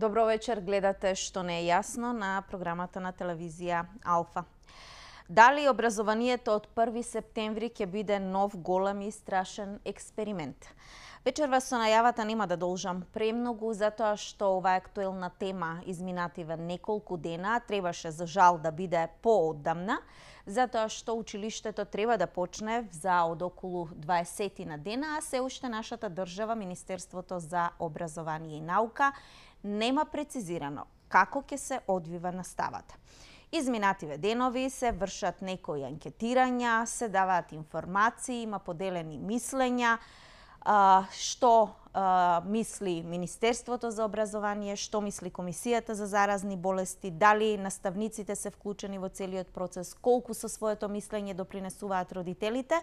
Добро вечер, гледате Што не е јасно на програмата на телевизија Алфа. Дали образованието од 1 септември ќе биде нов голем и страшен експеримент? Вечерва со најавата нема да должам премногу, затоа што ова актуелна тема изминативе неколку дена требаше за жал да биде поодамна, затоа што училиштето треба да почне за од околу 20 на дена, а се уште нашата држава, Министерството за образование и наука, нема прецизирано како ќе се одвива наставата. Изминативе денови се вршат некои анкетирања, се даваат информации, има поделени мислења, што мисли Министерството за образование, што мисли Комисијата за заразни болести, дали наставниците се вклучени во целиот процес, колку со своето мислење допринесуваат родителите.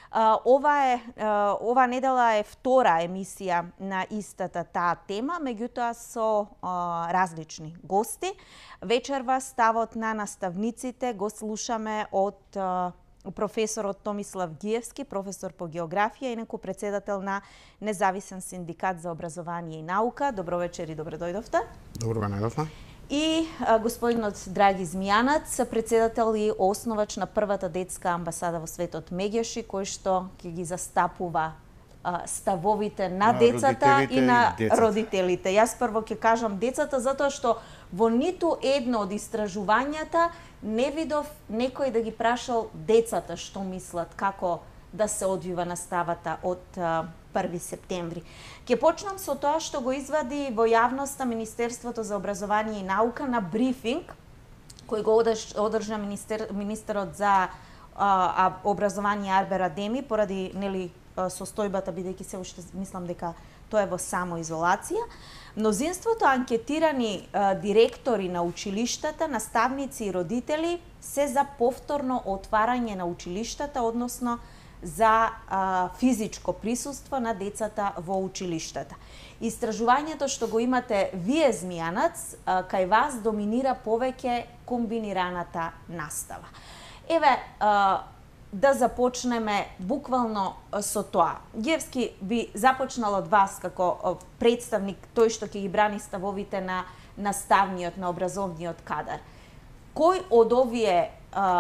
Ова недела е втора емисија на истата таа тема, меѓутоа со различни гости. Вечерва ставот на наставниците го слушаме од професорот Томислав Гиевски, професор по географија, инаку председател на Независен синдикат за образование и наука. Добро вечер и добре дојдовте. Добро ве најдовме. И господинот Драги Змијанац, председател и основач на првата детска амбасада во светот Меѓеши, кој што ќе ги застапува ставовите на децата и на родителите. Јас прво ќе кажам децата затоа што во ниту едно од истражувањата не видов некој да ги прашал децата што мислат, како да се одвива наставата од 1 септември. Ќе почнам со тоа што го извади во јавноста Министерството за образование и наука на брифинг кој го одржа министерот за образование Арбер Адеми поради состојбата, бидејќи се уште мислам дека тоа е во самоизолација. Мнозинството анкетирани директори на училиштата, наставници и родители се за повторно отварање на училиштата, односно за физичко присуство на децата во училиштата. Истражувањето што го имате вие, Змијанац, кај вас доминира повеќе комбинираната настава. Еве, да започнеме буквално со тоа. Гиевски би започнал од вас како представник, тој што ќе ги брани ставовите на наставниот, на образовниот кадар. Кој од овие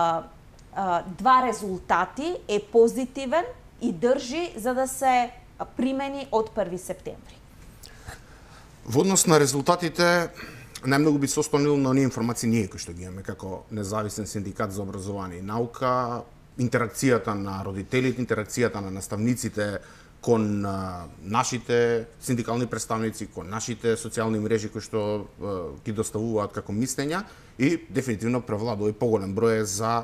два резултати е позитивен и држи за да се примени од 1 септември? Во однос на резултатите, најмногу би се ослонил на оние информации ние кои што ги имаме како Независен синдикат за образование и наука, интеракцијата на родителите, интеракцијата на наставниците кон нашите синдикални представници, кон нашите социјални мрежи кои што ги доставуваат како мислења и дефинитивно превладува и поголем број за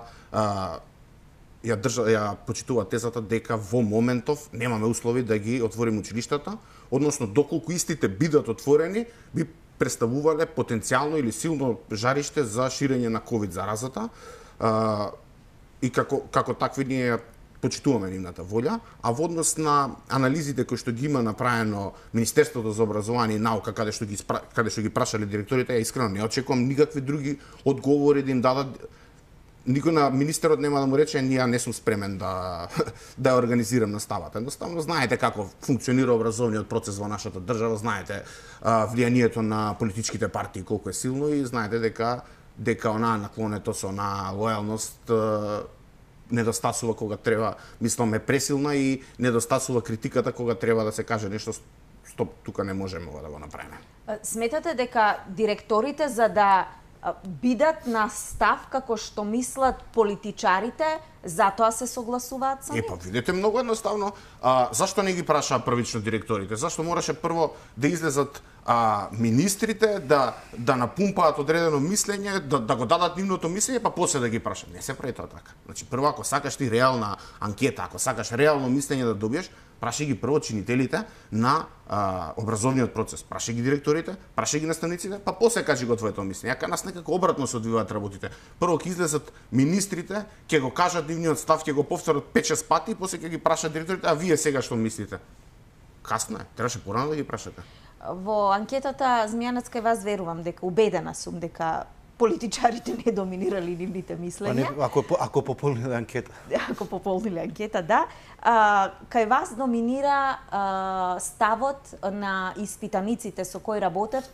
ја почитува тезата дека во моментов немаме услови да ги отвориме училиштата, односно доколку истите бидат отворени, би представувале потенцијално или силно жариште за ширење на ковид заразата. И како такви ние почитуваме нивната волја, а во однос на анализите кои што ги има направено Министерството за образование и наука, каде што ги прашале директорите, ја искрено не очекувам никакви други одговори да им дадат. Никој на министерот нема да му рече ние не сум спремен да ја организирам наставата. Едноставно знаете како функционира образовниот процес во нашата држава, знаете влијанието на политичките партии колку е силно и знаете дека онаа наклонетост, онаа лојалност недостасува кога треба, мислам, е пресилна и недостасува критиката кога треба да се каже нешто што тука не можеме да го направиме. Сметате дека директорите за да бидат на став како што мислат политичарите, затоа се согласуваат сами? Па видите, многу едноставно, зашто не ги прашаа првично директорите? Зашто мораше прво да излезат министрите, да напумпаат одредено мислење, да го дадат нивното мислење, па после да ги прашат? Не се прави тоа така. Значи, прво, ако сакаш ти реална анкета, ако сакаш реално мислење да добиеш, прашај ги прво чинителите на образовниот процес. Прашај ги директорите, прашај ги наставниците, па после кажи го твоето мислење. Јака нас некако обратно се одвиваат работите. Прво ќе излезат министрите, ќе го кажат нивниот став, ќе го повторат 5-6 пати и после ќе ги прашаат директорите, а вие сега што мислите? Касно е, требаше порано да ги прашате. Во анкетата Змијанац кај вас верувам дека убедена сум дека политичарите не доминирали нивните мислења. Ако пополниле анкета. Ако пополниле анкета, да. Кај вас доминира ставот на испитаниците со кои работевте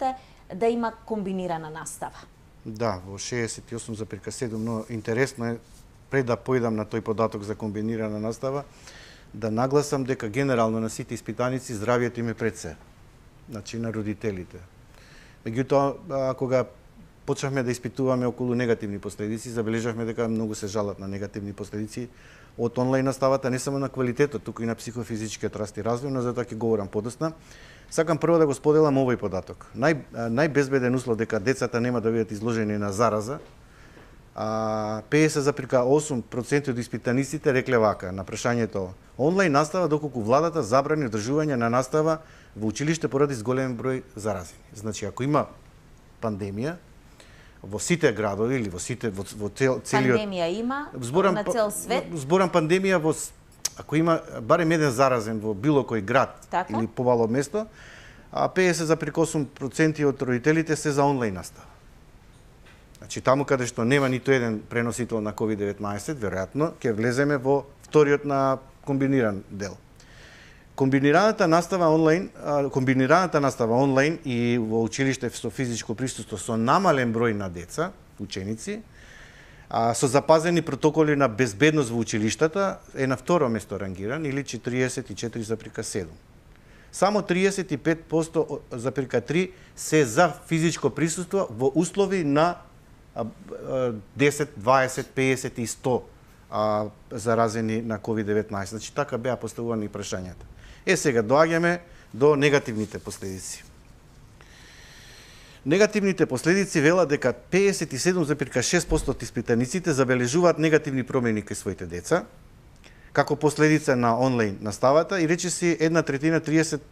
да има комбинирана настава. Да, во 68,7, но интересно е, пред да појдам на тој податок за комбинирана настава, да нагласам дека генерално на сите испитаници здравието им е пред се. Значи на родителите. Меѓутоа, кога почнавме да испитуваме околу негативни последици, забележавме дека многу се жалат на негативни последици од онлайн наставата, не само на квалитетот, туку и на психофизичкиот раст и развој, но за тоа ќе говорам подоцна. Сакам прво да го споделам овој податок. Најбезбеден услов дека децата нема да бидат изложени на зараза, 50,8% од испитаниците рекле вака на прашањето онлайн настава доколку владата забрани одржување на настава во училиште поради зголем број заразени. Значи, ако има пандемија во сите градови или во целиот Пандемија има на цел свет. Зборам пандемија ако има барем еден заразен во било кој град или помало место, 50,8% од родителите се за онлайн настава. Значи, таму каде што нема ниту еден преносител на COVID-19, веројатно ќе влеземе во вториот на комбиниран дел. Комбинираната настава онлайн и во училиште со физичко присуство со намален број на деца, ученици, со запазени протоколи на безбедност во училиштата е на второ место рангиран или 44,7. Само 35,3% се за физичко присуство во услови на 10, 20, 50 и 100 заразени на COVID-19. Значи, така беа поставувани прашањата. Сега доаѓаме до негативните последици. Негативните последици велат дека 57,6% од испитаниците забележуваат негативни промени кај своите деца, како последица на онлайн наставата и речиси 1/3,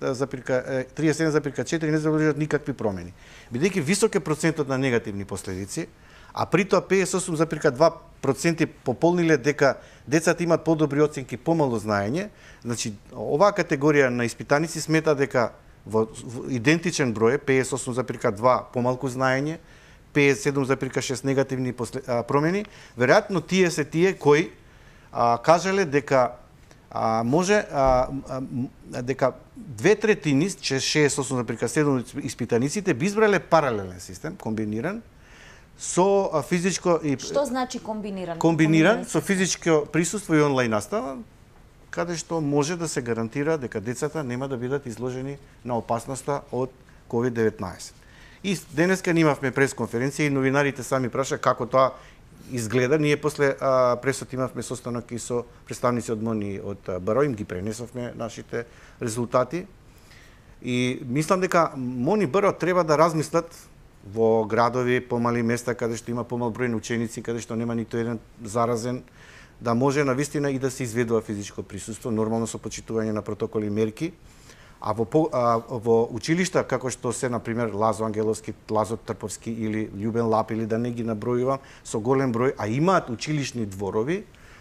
37,4% не забележуваат никакви промени. Бидејќи висок е процентот на негативни последици, а при тоа 58,2% пополниле дека децата имаат подобри оценки, помало знаење. Значи, оваа категорија на испитаници смета дека во идентичен број, 58,2 помалку знаење, 57,6 негативни промени, веројатно тие се тие кои кажале дека може дека 2/3, 68,7 испитаниците би избрале паралелен систем, комбиниран, со физичко и... Што значи комбиниран? Комбиниран со физичко присуство и онлайн настава, каде што може да се гарантира дека децата нема да бидат изложени на опасноста од COVID-19. И денеска имавме пресконференција и новинарите сами праша како тоа изгледа. Ние после пресот имавме состанок и со представници од МОНИ од БАРО, им ги пренесовме нашите резултати. И мислам дека МОНИ и БАРО треба да размислат во градови, помали места каде што има помал број на ученици, каде што нема ниту еден заразен, да може навистина и да се изведува физичко присуство, нормално со почитување на протоколи и мерки. А во училишта, како што се, например, Лазо Ангеловски, Лазо Трповски или Љубен Лап, или да не ги набројувам, со голем број, а имаат училишни дворови,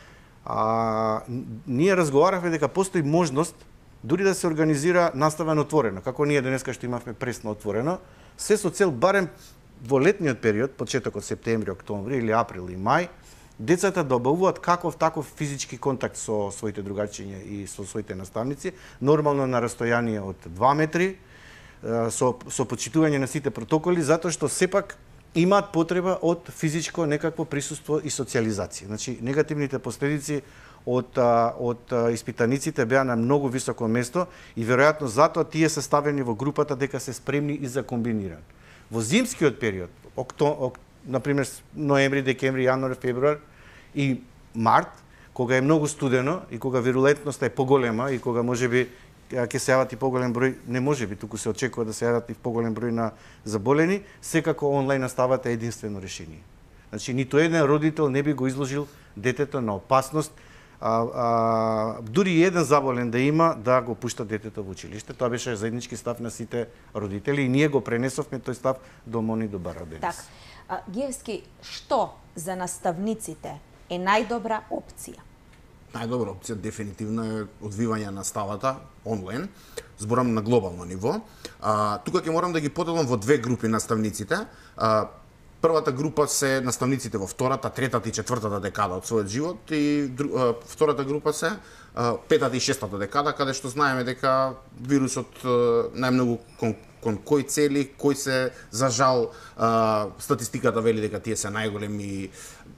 ние разговаравме дека постои можност дури да се организира настава на отворено, како ние денеска што имавме пресно отворено, се со цел барем во летниот период, почетокот септември, октомври или април и мај, децата да обавуваат каков таков физички контакт со своите другарчиња и со своите наставници, нормално на растојание од 2 метри, со почитување на сите протоколи, затоа што сепак имаат потреба од физичко некакво присуство и социализација. Значи, негативните последици од испитаниците беа на многу високо место и веројатно затоа тие се ставени во групата дека се спремни и за комбиниран. Во зимскиот период, например ноември, декември, јануари, февруар и март, кога е многу студено и кога вирулентноста е поголема и кога можеби ќе се јават и поголем број, не можеби, туку се очекува да се јават и поголем број на заболени, секако онлайн наставата е единствено решение. Значи, ниту еден родител не би го изложил детето на опасност, дури и еден заболен да има, да го пушта детето во училиште. Тоа беше заеднички став на сите родители и ние го пренесовме тој став до МОНИ до БАРО денес. Така. Гиевски, што за наставниците е најдобра опција? Најдобра опција дефинитивно е одвивање на наставата онлайн, зборам на глобално ниво. Тука ќе морам да ги поделам во две групи наставниците. Првата група се наставниците во втората, третата и четвртата декада од својот живот и втората група се петата и шестата декада, каде што знаеме дека вирусот најмногу кон кои цели, кои се за жал статистиката вели дека тие се најголеми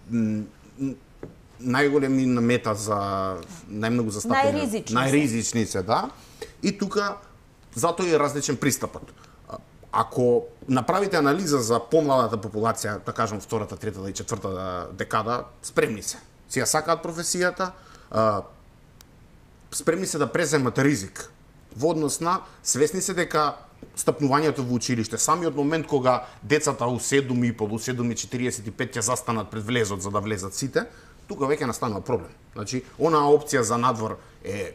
намета за најмногу застапени, најризични се, да. И тука затоа е различен пристапот. Ако направите анализа за помладата популација, да кажам втората, третата и четвртата декада, спремни се. Си ја сакаат професијата, спремни се да преземат ризик. Во однос на свесни се дека стапнувањето во училиште, самиот момент кога децата у 7:30, у 7:45 ќе застанат пред влезот за да влезат сите, тука веќе настанува проблем. Значи, онаа опција за надвор е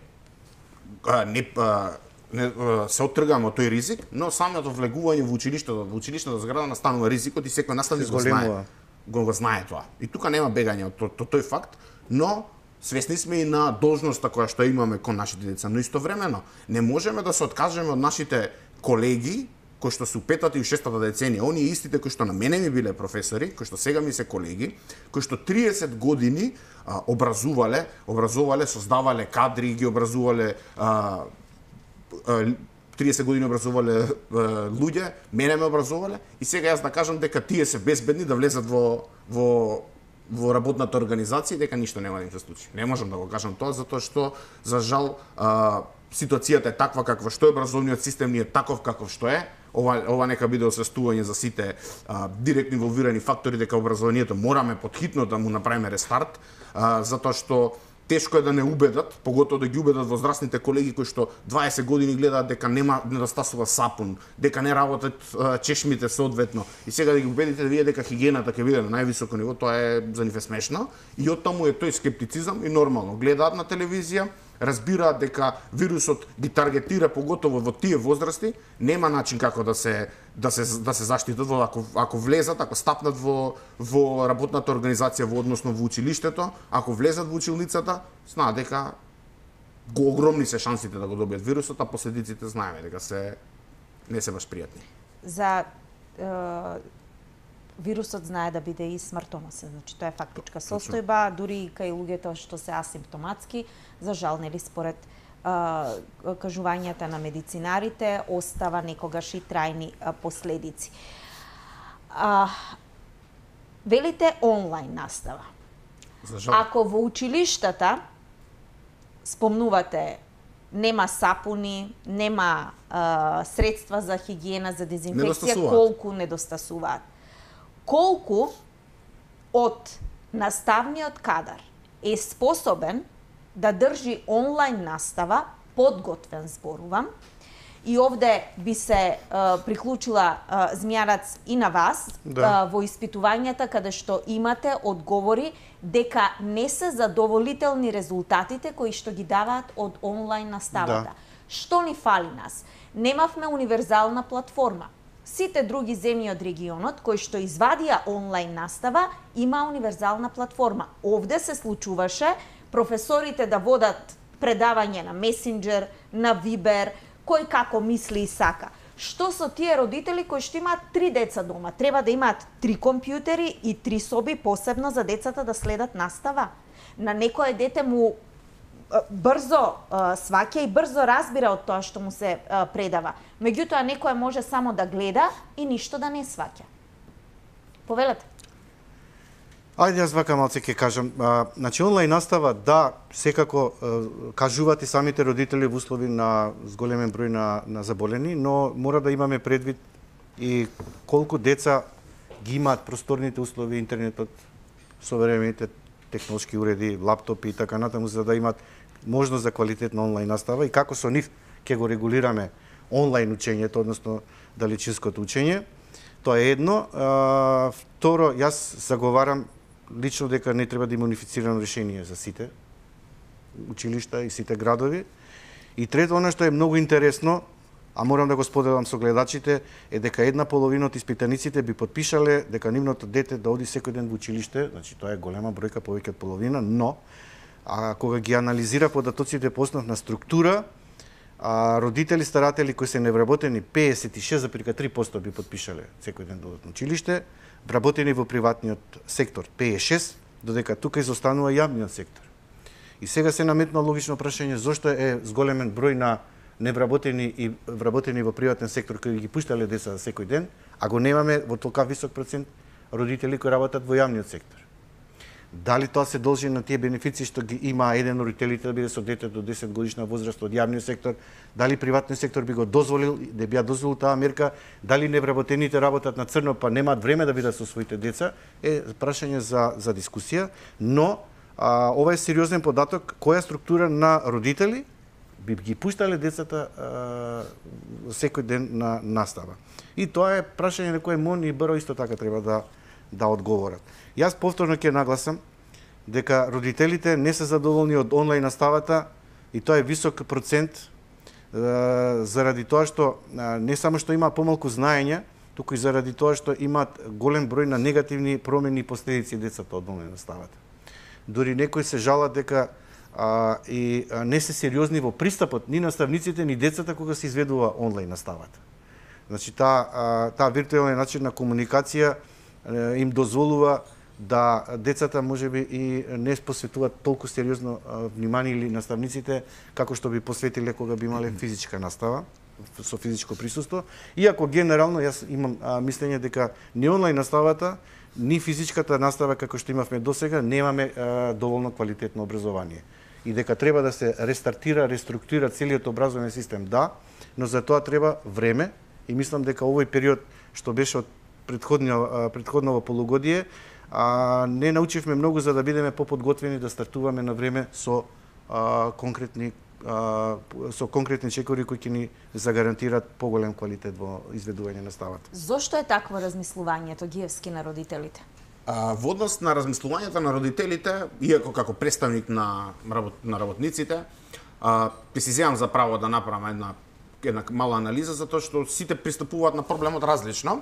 се оттргаме од тој ризик, но самото влегување во училиштето зграда настанува ризикот и секој наставник го знае тоа. И тука нема бегање од тој факт, но свесни сме и на должноста која што имаме кон нашите деца, но истовремено не можеме да се откажеме од нашите колеги кои што се у петата и у шестата деценија, оние истите кои што на мене ми биле професори, кои што сега ми се колеги, кои што 30 години образувале, создавале кадри, ги образувале 30 години образувале луѓе, мене ме образувале и сега јас да кажам дека тие се безбедни да влезат во работната организација и дека ништо нема да им се случи. Не можам да го кажам тоа затоа што за жал ситуацијата е таква каква што е, образовниот систем ни е таков каков што е. Ова нека биде освестување за сите директно инволвирани фактори дека образованието мораме потхитно да му направиме рестарт, затоа што тешко е да не убедат, поготоа да ги убедат возрастните колеги кои што 20 години гледаат дека нема недостасува сапун, дека не работат чешмите соодветно. И сега да ги убедите да вие дека хигиената ќе биде на највисоко ниво, тоа е за нив е смешно. И оттаму е тој скептицизам и нормално гледаат на телевизија, разбираат дека вирусот ги таргетира поготово во тие возрасти, нема начин како да се заштитат ако влезат, ако стапнат во работната организација односно во училиштето, ако влезат во училницата, знаат дека огромни се шансите да го добијат вирусот, а последиците знаеме дека не се баш пријатни. За вирусот знае да биде и смртоносен, значи тоа е фактичка состојба, дури и кај луѓето што се асимптоматски, за жал нели според кажувањата на медицинарите остава некогаш и трајни последици. Велите онлайн настава. За жал. Ако во училиштата спомнувате нема сапуни, нема средства за хигиена, за дезинфекција, колку недостасуваат. Колку од наставниот кадар е способен да држи онлайн настава, подготвен зборувам, и овде би се приклучила Змијанац и на вас во испитувањата каде што имате одговори дека не се задоволителни резултатите кои што ги даваат од онлайн наставата. Што ни фали нас? Немавме универзална платформа. Сите други земји од регионот кои што извадија онлайн настава има универзална платформа. Овде се случуваше професорите да водат предавање на Месенџер, на Вибер, кој како мисли и сака. Што со тие родители кои што имаат 3 деца дома? Треба да имаат 3 компјутери и 3 соби посебно за децата да следат настава. На некое дете му брзо сваќа и брзо разбира од тоа што му се предава. Меѓутоа некој може само да гледа и ништо да не сваќа. Повелете. Ајде, јас вака малце ќе кажам. Значи, онлайн настава, да, секако кажуваат и самите родители во услови на зголемен број на заболени, но мора да имаме предвид и колку деца ги имаат просторните услови, интернетот, современите технолошки уреди, лаптопи и така натаму, за да имаат можност за квалитетна онлайн настава и како со нив ќе го регулираме онлайн учењето, односно далечинското учење. Тоа е едно. Второ, јас заговарам лично дека не треба да има унифицирано решение за сите училишта и сите градови. И трето, она што е многу интересно, а морам да го споделам со гледачите, е дека една половина од испитаниците би подпишале дека нивното дете да оди секој ден во училиште, значи тоа е голема бројка, повеќе од половина, но кога ги анализира податоците по основна структура, родители, старатели кои се невработени 56,3% би подпишале секој ден да одат на училиште, вработени во приватниот сектор 56%, додека тука изостанува јавниот сектор. И сега се наметна логично прашање зошто е зголемен број на невработени и вработени во приватен сектор кои ги пуштале деца секој ден, а го немаме во толка висок процент родители кои работат во јавниот сектор. Дали тоа се должи на тие бенефиции што ги има еден од родителите да биде со дете до 10 годишна возраст од јавниот сектор, дали приватниот сектор би го дозволил, да би ја дозволил таа мерка, дали невработените работат на црно па немаат време да бидат со своите деца, е прашање за дискусија, но ова е сериозен податок која структура на родители би ги пуштале децата секој ден на настава. И тоа е прашање на кое МОН и БРО исто така треба да одговорат. Јас повторно ќе нагласам дека родителите не се задоволни од онлайн наставата и тоа е висок процент заради тоа што не само што има помалку знаење, туку и заради тоа што имаат голем број на негативни промени и последици децата од онлайн наставата. Дори некои се жалат дека и не се сериозни во пристапот ни наставниците ни децата кога се изведува онлайн наставата. Значи таа виртуелен начин на комуникација им дозволува да децата можеби и не посветуваат толку сериозно внимание или наставниците како што би посветиле кога би имале физичка настава со физичко присуство. Иако генерално јас имам мислење дека ни онлайн наставата, ни физичката настава како што имавме досега немаме доволно квалитетно образование. И дека треба да се рестартира, реструктурира целиот образовен систем, да, но за тоа треба време и мислам дека овој период што беше од предходно полугодие, не научивме многу за да бидеме поподготвени да стартуваме на време со конкретни чекори кои ќе ни загарантираат поголем квалитет во изведување на наставата. Зошто е такво размислувањето, Гиевски, на родителите? Во однос на размислувањето на родителите, иако како представник на работниците, ќе си земам за право да направам една мала анализа, затоа што сите пристапуваат на проблемот различно.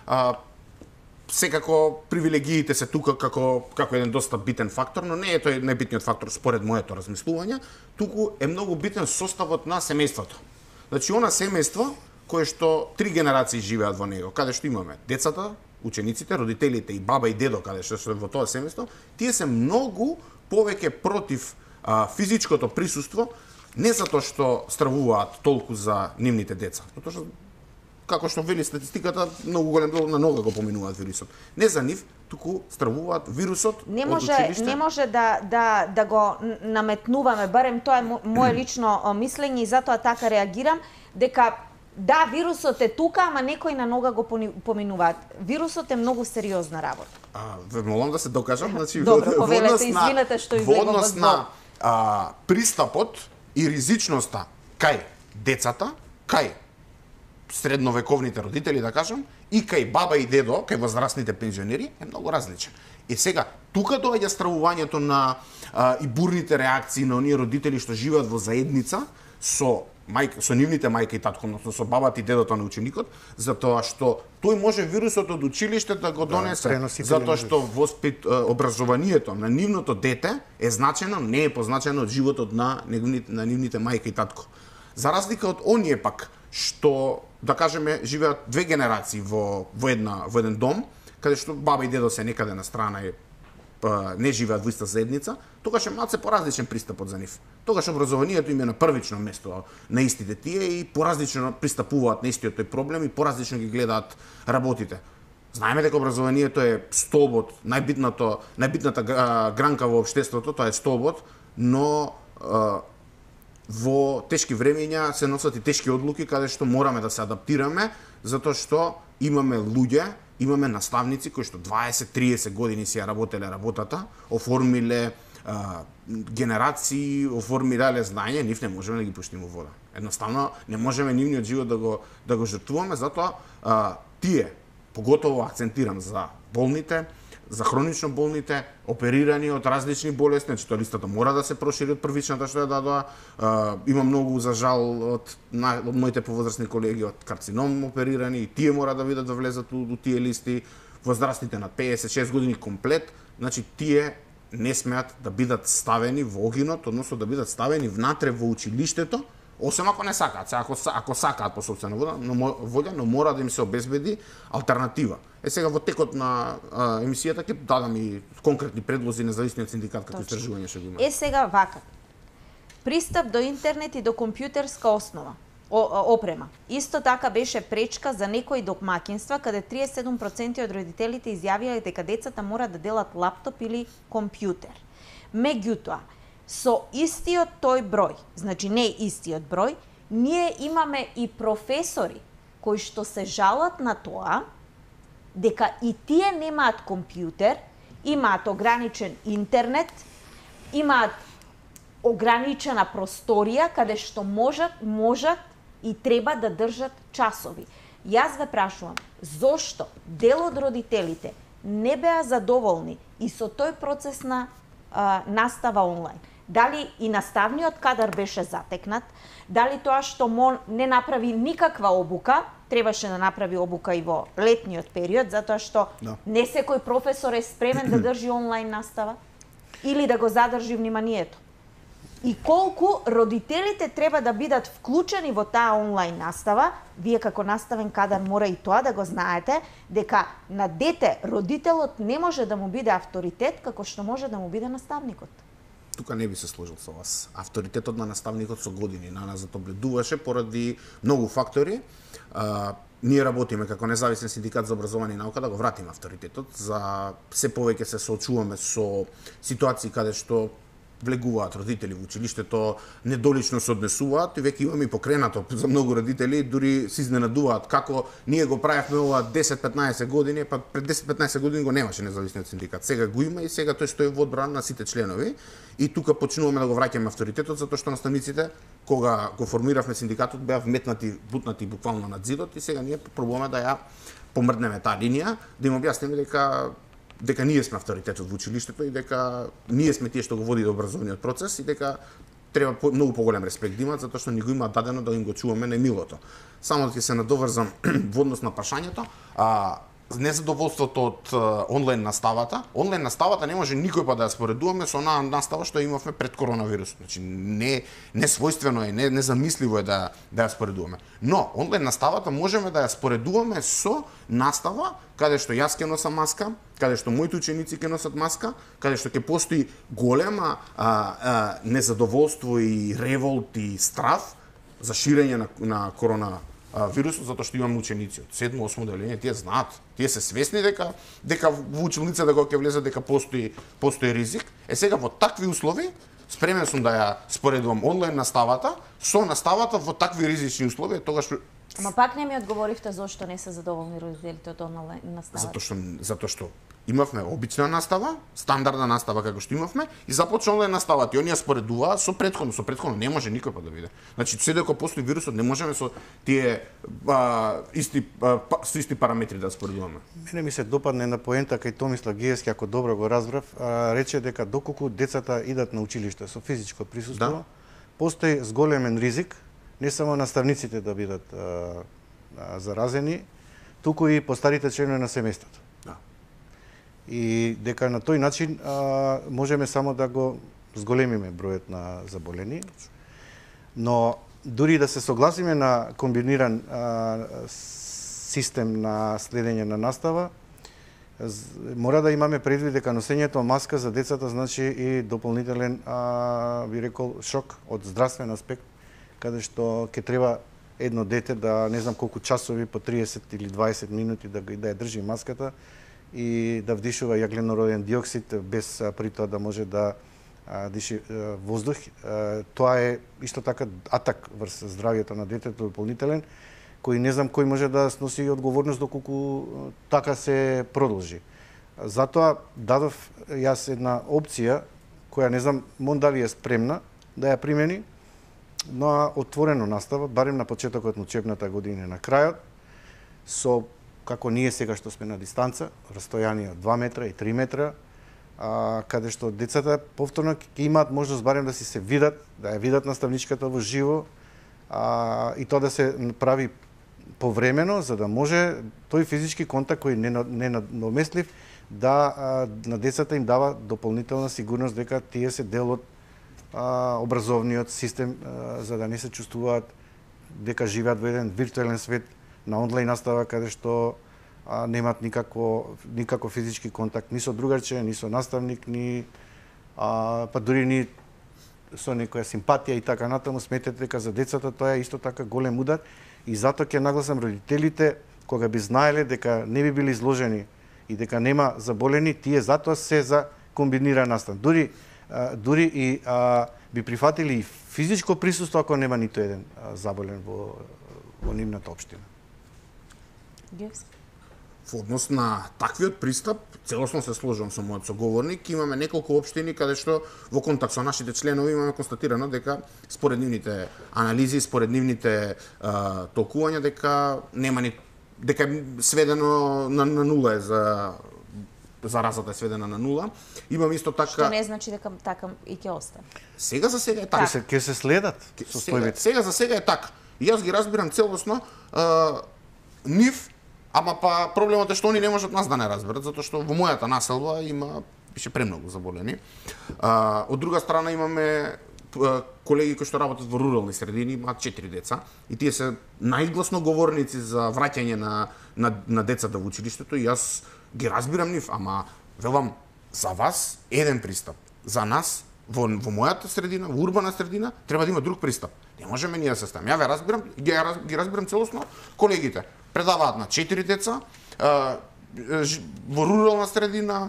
Секако привилегиите се тука како еден доста битен фактор, но не е тој најбитниот фактор според моето размислување, туку е многу битен составот на семејството. Значи, она семејство кое што 3 генерации живеат во него, каде што имаме децата, учениците, родителите и баба и дедо, каде што се во тоа семејство, тие се многу повеќе против физичкото присуство, не затоа што стравуваат толку за нивните деца, затоа што како што вели статистиката, многу голем дел на нога го поминуваат вирусот. Не за нив, туку стравуваат вирусот од училиште. Не може да го наметнуваме, барем тоа е моje лично мислење и затоа така реагирам, дека да, вирусот е тука, ама некои на нога го поминуваат. Вирусот е многу сериозна работа. Ве молам да се докажам, значи добро, повелете, извинете што излегувам во збор. Во однос на пристапот и ризичноста кај децата, кај средновековните родители, да кажам, и кај баба и дедо, кај возрастните пензионери, е многу различен. И сега, тука доаѓа стравувањето на и бурните реакции на оние родители што живеат во заедница со нивните мајка и татко, односно со бабата и дедото на ученикот, затоа што тој може вирусот од училиште да го донесе, затоа што образованието на нивното дете е значено, не е позначено од животот на нивните мајка и татко. За разлика од оние пак што, да кажеме, живеат 2 генерации во еден дом, каде што баба и дедо се некаде на страна и не живеат во иста заедница, тогаш е малце поразличен пристапот за нив. Тогаш образованието им е на првично место на истите тие и поразлично пристапуваат на истиот тој проблем и поразлично ги гледаат работите. Знаеме дека образованието е столбот, најбитната гранка во општеството, тоа е столбот, но во тешки времења се носат и тешки одлуки каде што мораме да се адаптираме, затоа што имаме луѓе, имаме наставници кои што 20-30 години си ја работеле работата, оформиле генерации, оформиле знаење, нив не можеме да ги пуштиме во вода. Едноставно не можеме нивниот живот да го жртвуваме, затоа тие, поготово акцентирам за болните, за хронично болните, оперирани од различни болести, значи тоа листата мора да се прошири од првичната што ја дадоа. Има многу, за жал, од моите повозрастни колеги од карцином оперирани и тие мора да видат да влезат у тие листи. Возрастните на 56 години комплет, значи тие не смеат да бидат ставени во огинот, односно да бидат ставени внатре во училиштето, освен ако не сакаат. Ако сакаат по сопствена волја, но мора да им се обезбеди алтернатива. Сега во текот на емисијата ќе дадам и конкретни предлози независниот синдикат како истражување што го има. Сега вака. Пристап до интернет и до компјутерска основа. опрема. Исто така беше пречка за некои домаќинства каде 37% од родителите изјавиле дека децата мора да делат лаптоп или компјутер. Меѓутоа, со истиот тој број, значи не истиот број, ние имаме и професори кои што се жалат на тоа дека и тие немаат компјутер, имаат ограничен интернет, имаат ограничена просторија каде што можат и треба да држат часови. Јас ве прашувам, зошто дел од родителите не беа задоволни и со тој процес на настава онлайн? Дали и наставниот кадар беше затекнат, дали тоа што не направи никаква обука, требаше да направи обука и во летниот период, затоа што не секој професор е спремен да држи онлайн настава или да го задржи вниманието. И колку родителите треба да бидат вклучени во таа онлайн настава, вие како наставен кадар мора и тоа да го знаете, дека на дете родителот не може да му биде авторитет како што може да му биде наставникот. Тука не би се сложил со вас. Авторитетот на наставникот со години на нас заобледуваше поради многу фактори. Ние работиме како независен синдикат за образование и наука да го вратиме авторитетот. За се повеќе се соочуваме со ситуации каде што влегуваат родители во училиштето, недолично се однесуваат и веќе имаме и покренато за многу родители, дури се изненадуваат како ние го правевме ова 10-15 години, па пред 10-15 години го немаше независниот синдикат. Сега го има и сега тој стои во одбрана на сите членови и тука почнуваме да го враќаме авторитетот затоа што наставниците кога го формиравме синдикатот беа вметнати, бутнати буквално на зидот и сега ние пробуваме да ја помрднеме таа линија, да им објасниме дека ние сме авторитетот во училиштето и дека ние сме тие што го води до образовниот процес и дека треба многу поголем респект да имаат затоа што ни го има дадено да им го чуваме најмилото. Само да ќе се надоврзам во однос на прашањето, незадоволството од онлайн наставата. Онлайн наставата не може никој па да ја споредуваме со онаа настава што имавме пред коронавирусот. Значи не својствено е, незамисливо е да ја споредуваме. Но онлайн наставата можеме да ја споредуваме со настава каде што јас ќе носам маска, каде што моите ученици ќе носат маска, каде што ќе постои голема незадоволство и револт и страв за ширење на коронавирусот, затоа што имаме ученици од 7-8 одделение, тие знаат, тие се свесни дека во училницата кога ќе влезат дека постои ризик. Сега во такви услови спремен сум да ја споредувам онлайн наставата со наставата во такви ризични услови, тогаш. Ама пак не ми одговоривте зошто не се задоволни родителите од онлайн наставата. Затоа што имавме обична настава, стандардна настава како што имавме и започна онлайн наставата и оние споредуваа со претходно не може никој па да биде. Значи се дека постои вирусот не можеме со тие исти параметри да споредуваме. Мене ми се допадне на поента кај Томислав Гиевски, ако добро го разбрав, рече дека доколку децата идат на училиште со физичко присуство, постои зголемен ризик не само наставниците да бидат заразени, туку и постарите членови на семејството. И дека на тој начин можеме само да го зголемиме бројот на заболени. Но дури да се согласиме на комбиниран систем на следење на настава, мора да имаме предвид дека носењето маска за децата значи и дополнителен, би рекол, шок од здравствен аспект, каде што ќе треба едно дете да не знам колку часови по 30 или 20 минути да ја држи маската и да вдишува јагленороден диоксид без при тоа да може да диши воздух. Тоа е исто така атак врз здравјето на детето дополнителен, кој не знам кој може да сноси одговорност доколку така се продолжи. Затоа дадов јас една опција која не знам дали е спремна да ја примени, но отворено настава, барем на почетокот на учебната година на крајот, со како ние сега што сме на дистанца, растојание од 2 метра и 3 метра, каде што децата повторно ќе имаат можност барем да си се видат, да ја видат наставничката во живо, и тоа да се прави повремено, за да може тој физички контакт кој не надоместлив да на децата им дава дополнителна сигурност дека тие се дел од образовниот систем, за да не се чувствуваат дека живеат во еден виртуелен свет на онлайн настава каде што немаат никако физички контакт ни со другарче, ни со наставник, ни па дури ни со некоја симпатија и така натаму, сметете дека за децата тоа е исто така голем удар и затоа ќе нагласам родителите кога би знаеле дека не би били изложени и дека нема заболени, тие затоа се за комбиниран настан. Дури и би прифатили и физичко присуство ако нема ниту еден заболен во нивната општина. Во однос на таквиот пристап, целосно се сложувам со мојот соговорник, имаме неколку општини каде што во контакт со нашите членови имаме констатирано дека според нивните анализи, според нивните толкувања дека нема ни дека е сведено на нула е за заразата е сведена на нула. Имам исто така. Што не значи дека така и ќе остане. Сега за сега е така. Ќе се следат состојбите. Сега за сега е така. И јас ги разбирам целосно нив, ама па проблемот е што они не можат нас да не разберат, затоа што во мојата населба има пише премногу заболени. Од друга страна имаме колеги кои што работат во рурални средини, имаат 4 деца и тие се најгласно говорници за враќање на децата во училиштето и јас ги разбирам нив, ама велам за вас еден пристап. За нас во мојата средина, во урбана средина, треба да има друг пристап. Не можеме ние да се ставиме. Ја ве разбирам, ги разбирам целосно колегите. Предаваат на 4 деца, во рурална средина,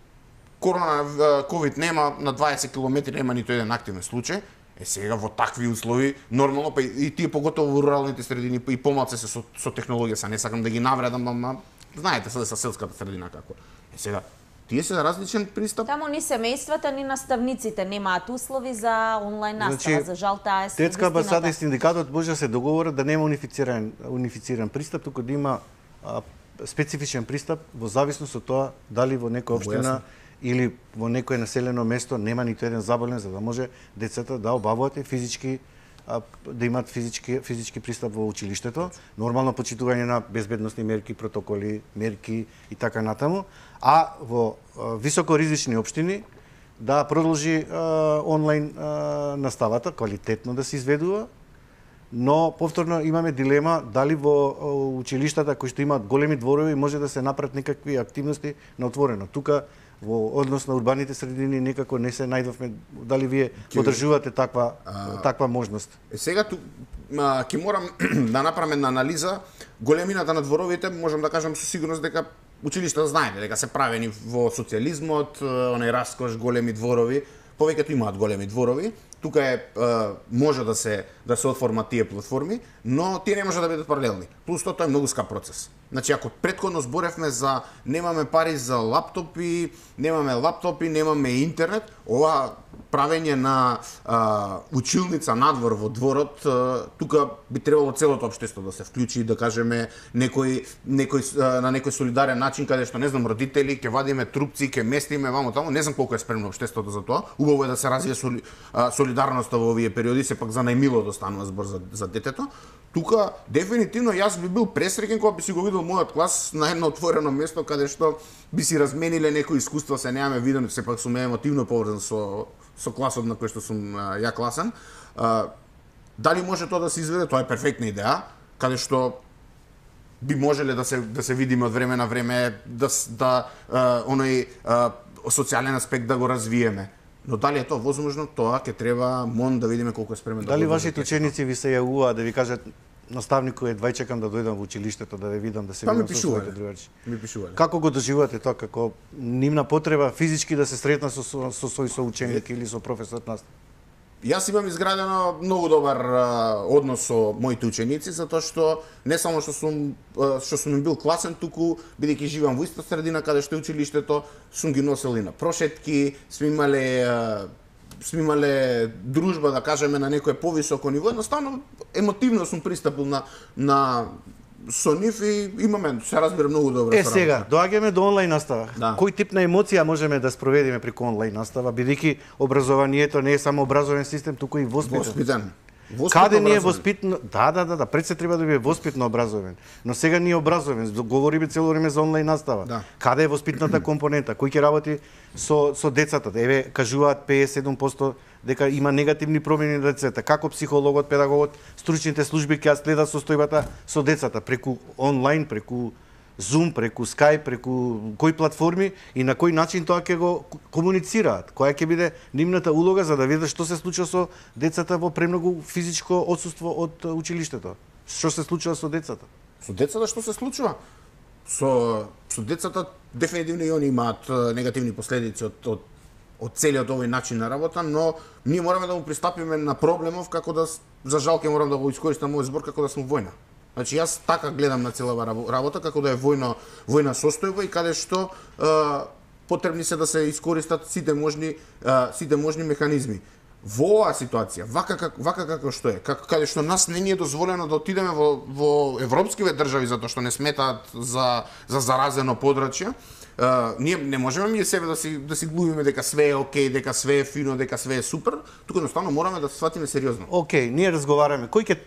ковид нема, на 20 км нема ниту еден активен случај. Сега во такви услови, нормално, па и тие поготово во руралните средини, и помалце се со технологија, не сакам да ги навредам, ама знаете се со селската средина како. Сега, тие се различен пристап. Таму ни семејствата, ни наставниците немаат услови за онлайн настава, за жал таа е вистината. Детска амбасада и синдикатот може да се договорат да нема унифициран пристап, туку да има специфичен пристап во зависност од тоа дали во некоја општина или во некое населено место нема ниту еден заболен, за да може децата да обавуваат физички да имаат физички пристап во училиштето, нормално почитување на безбедносни мерки, протоколи, мерки и така натаму, а во високоризични општини да продолжи онлайн наставата, квалитетно да се изведува, но повторно имаме дилема дали во училиштата кои што имаат големи дворови може да се направат некакви активности на отворено. Тука во однос на урбаните средини некако не се најдовме дали вие поддржувате таква можност. Сега ќе морам да направам една анализа. Големината на дворовите можам да кажам со сигурност дека училишта знаете дека се правени во социјализмот, онај раскош големи дворови, повеќето имаат големи дворови. Тука може да се отформат тие платформи, но тие не може да бидат паралелни. Плюс тоа е многу скап процес. Значи, ако претходно зборевме за немаме пари за лаптопи, немаме интернет, ова правење на училница надвор во дворот, тука би требало целото општество да се вклучи, да кажеме на некој солидарен начин, каде што не знам родители ќе вадиме трупци, ќе местиме вамо таму, не знам колку е спремно општеството за тоа. Убаво е да се развие солидарноста во овие периоди, сепак за најмило да станува збор за детето. Тука дефинитивно јас би бил пресреќен кога би си го видел мојот клас на едно отворено место каде што би си размениле некои искуства, се немаме видено, сепак сум емотивно поврзан со класот на кој што сум ја класен. Дали може тоа да се изведе? Тоа е перфектна идеја, каде што би можеле да се видиме од време на време, оној социјален аспект да го развиеме. Но дали е тоа возможно, тоа ќе треба МОН да видиме колку е спремен да. Дали вашите ученици ви се јавуваат да ви кажат наставнику едвај чекам да дојдам во училиштето да ве видам, да се видам со своите другарчи? Ми пишувале. Како го доживувате тоа, како нивна потреба физички да се сретнат со свој соученик или со професор настав? Јас имам изградено многу добар однос со моите ученици, затоа што не само што сум им бил класен, туку бидејќи живеам во иста средина каде што е училиштето, сум ги носел и на прошетки, сме имале дружба, да кажеме, на некое повисоко ниво. Едноставно емотивно сум пристапил на со нив и имаме, се разбира, многу добро. Сега, доаѓаме до онлайн настава. Да. Кој тип на емоција можеме да спроведеме преку онлайн настава, бидејќи образованието не е само образовен систем, туку и воспитен. Каде ни е воспитно? Да, пред се треба да биде воспитно образовен. Но сега ни е образовен, говориме цело време за онлайн настава. Да. Каде е воспитната компонента? Кој ќе работи со децата? Еве, кажуваат 57% дека има негативни промени на децата. Како психологот, педагогот, стручните служби ќе следат состојбата со децата преку онлайн, преку Zoom, преку Skype, преку кои платформи и на кој начин тоа ќе го комуницираат, која ќе биде нивната улога за да видат што се случува со децата во премногу физичко отсуство од училиштето. Што се случува со децата? Со децата што се случува? Со децата дефинитивно и они имаат негативни последици од целиот овој начин на работа, но ние мораме да му пристапиме на проблемов како да, за жал ќе морам да го искористам овој збор, како да сме војна. Значи јас така гледам на целава работа како да е војна состојба и каде што потребни се да се искористат сите можни механизми. Во оваа ситуација, вака како што е, каде што нас не ни е дозволено да отидеме во европскиве држави затоа што не сметаат за заразено подрачје, ние не можеме ние себе да си глумиме дека све е окей, дека све е фино, дека све е супер, туку едноставно мораме да се сватиме сериозно. Окей, ние разговараме кој ќе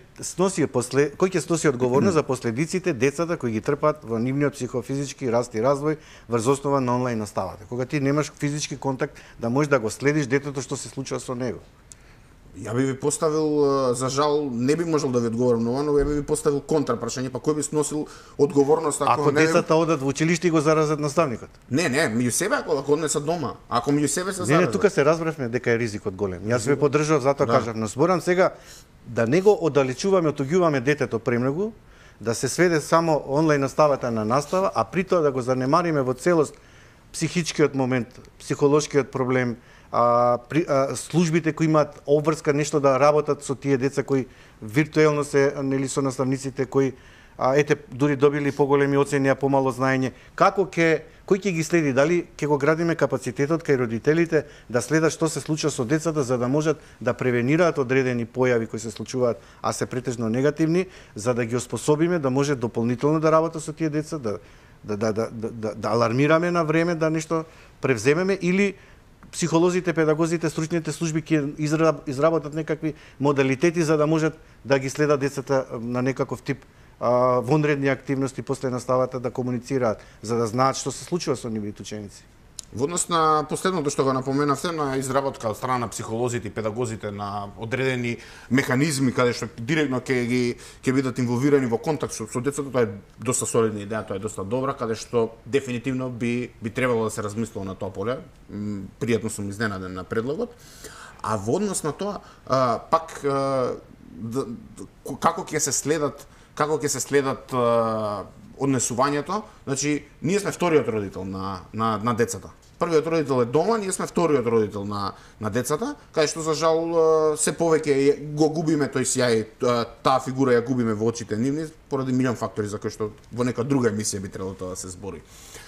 сноси одговорност за последиците децата кои ги трпат во нивниот психофизички раст и развој врз основа на онлайн наставата. Кога ти немаш физички контакт да можеш да го следиш детето што се случува со него. Ја би ви поставил, за жал, не би можел да ви одговорам на ова, но ја би ви поставил контра прашање, па кој би сносил одговорност ако децата одат во училиште и го заразат наставникот? Не, меѓу себе ако однесат дома, ако меѓу себе се заразат. Не, тука се разбравме дека е ризикот голем. Јас ве поддржав, затоа кажав, но зборам сега да не го оддалечуваме, отуѓуваме детето премногу, да се сведе само онлайн наставата на настава, а при тоа да го занемариме во целост психичкиот момент, психолошкиот проблем, службите кои имаат обврска нешто да работат со тие деца кои виртуелно се нели со наставниците кои дури добили поголеми оцени, а помало знаење. Кој ќе ги следи? Дали ќе го градиме капацитетот кај родителите да следат што се случува со децата за да можат да превенираат одредени појави кои се случуваат, а се претежно негативни, за да ги оспособиме да може дополнително да работат со тие деца, да алармираме на време да нешто превземеме, или психолозите, педагозите, стручните служби ќе изработат некакви модалитети за да можат да ги следат децата на некаков тип вонредни активности после наставата, да комуницираат, за да знаат што се случува со нивните ученици. Во однос на последното што го напоменавте, на изработка од страна на психолозите и педагозите на одредени механизми каде што директно ќе бидат инволвирани во контакт со децата, тоа е доста солидна идеја, тоа е доста добра, каде што дефинитивно би требало да се размислува на тоа поле. Пријатно сум изненаден на предлогот. А во однос на тоа, пак како ќе се следат однесувањето, значи ние сме вториот родител на децата. Првиот родител е дома, ние сме вториот родител на децата, каде што за жал се повеќе го губиме тој сјај, таа фигура ја губиме во очите нивни поради милион фактори за кои што во нека друга емисија би требало тоа да се збори.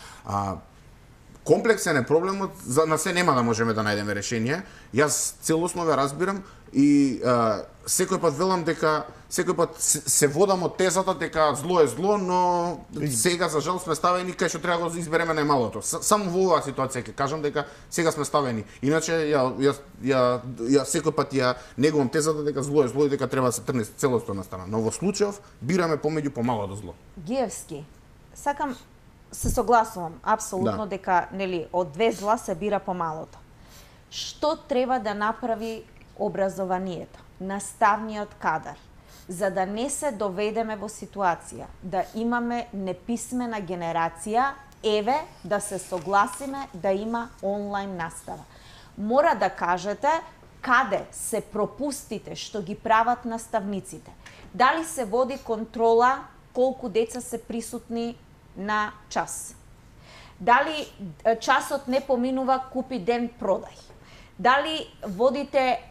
Комплексен е проблемот, на се нема да можеме да најдеме решение. Јас целосно ве разбирам и секој пат велам дека секој пат се водам од тезата дека зло е зло, но сега за жал сме ставени кај што треба да го избереме најмалото. Само во оваа ситуација ќе кажам дека сега сме ставени. Иначе ја секој пат ја негувам тезата дека зло е зло и дека треба да се трне целосно на страна. Но во случајов бираме помеѓу помалото зло. Гиевски, сакам се согласувам апсолутно дека нели од две зла се бира помалото. Што треба да направи образованието, наставниот кадар, за да не се доведеме во ситуација да имаме неписмена генерација, еве да се согласиме да има онлайн настава. Мора да кажете каде се пропустите што ги прават наставниците. Дали се води контрола колку деца се присутни на час? Дали часот не поминува купи ден продај? Дали водите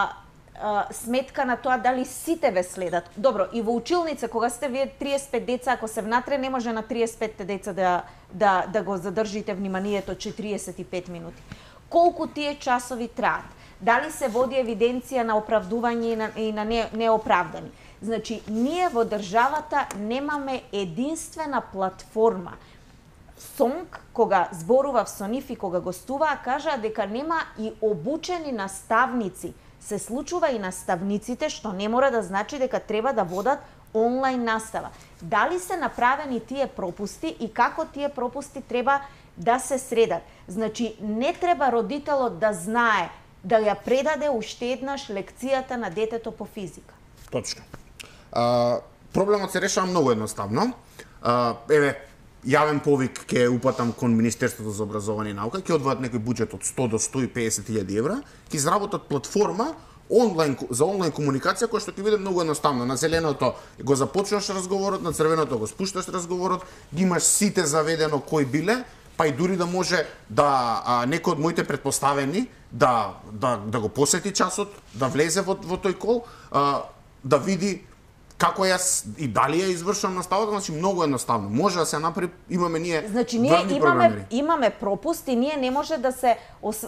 сметка на тоа дали сите ве следат? Добро, и во училница, кога сте вие 35 деца, ако се внатре, не може на 35 деца да го задржите вниманието 45 минути. Колку тие часови траат? Дали се води евиденција на оправдување и на неоправдани? Значи, ние во државата немаме единствена платформа. Сонг, кога зборував со нив и кога гостуваа, кажаа дека нема и обучени наставници. Се случува и наставниците, што не мора да значи дека треба да водат онлайн настава. Дали се направени тие пропусти и како тие пропусти треба да се средат? Значи, не треба родителот да знае да ја предаде уште еднаш лекцијата на детето по физика. Точно. Проблемот се решава многу едноставно. Еве, јавен повик ќе упатам кон Министерството за образование и наука, ќе одвојат некој буџет од 100 до 150.000 евра, ќе изработат платформа за онлайн комуникација која што ќе биде многу едноставна. На зеленото го започнуваш разговорот, на црвеното го спушташ разговорот, ги имаш сите заведено кои биле, па и дури да може да некој од моите претпоставени да го посети часот, да влезе во тој кол, да види како јас и дали ја извршувам наставата, значи многу едноставно. Може да се направи, имаме ние Значи ние имаме пропуст и ние не може да се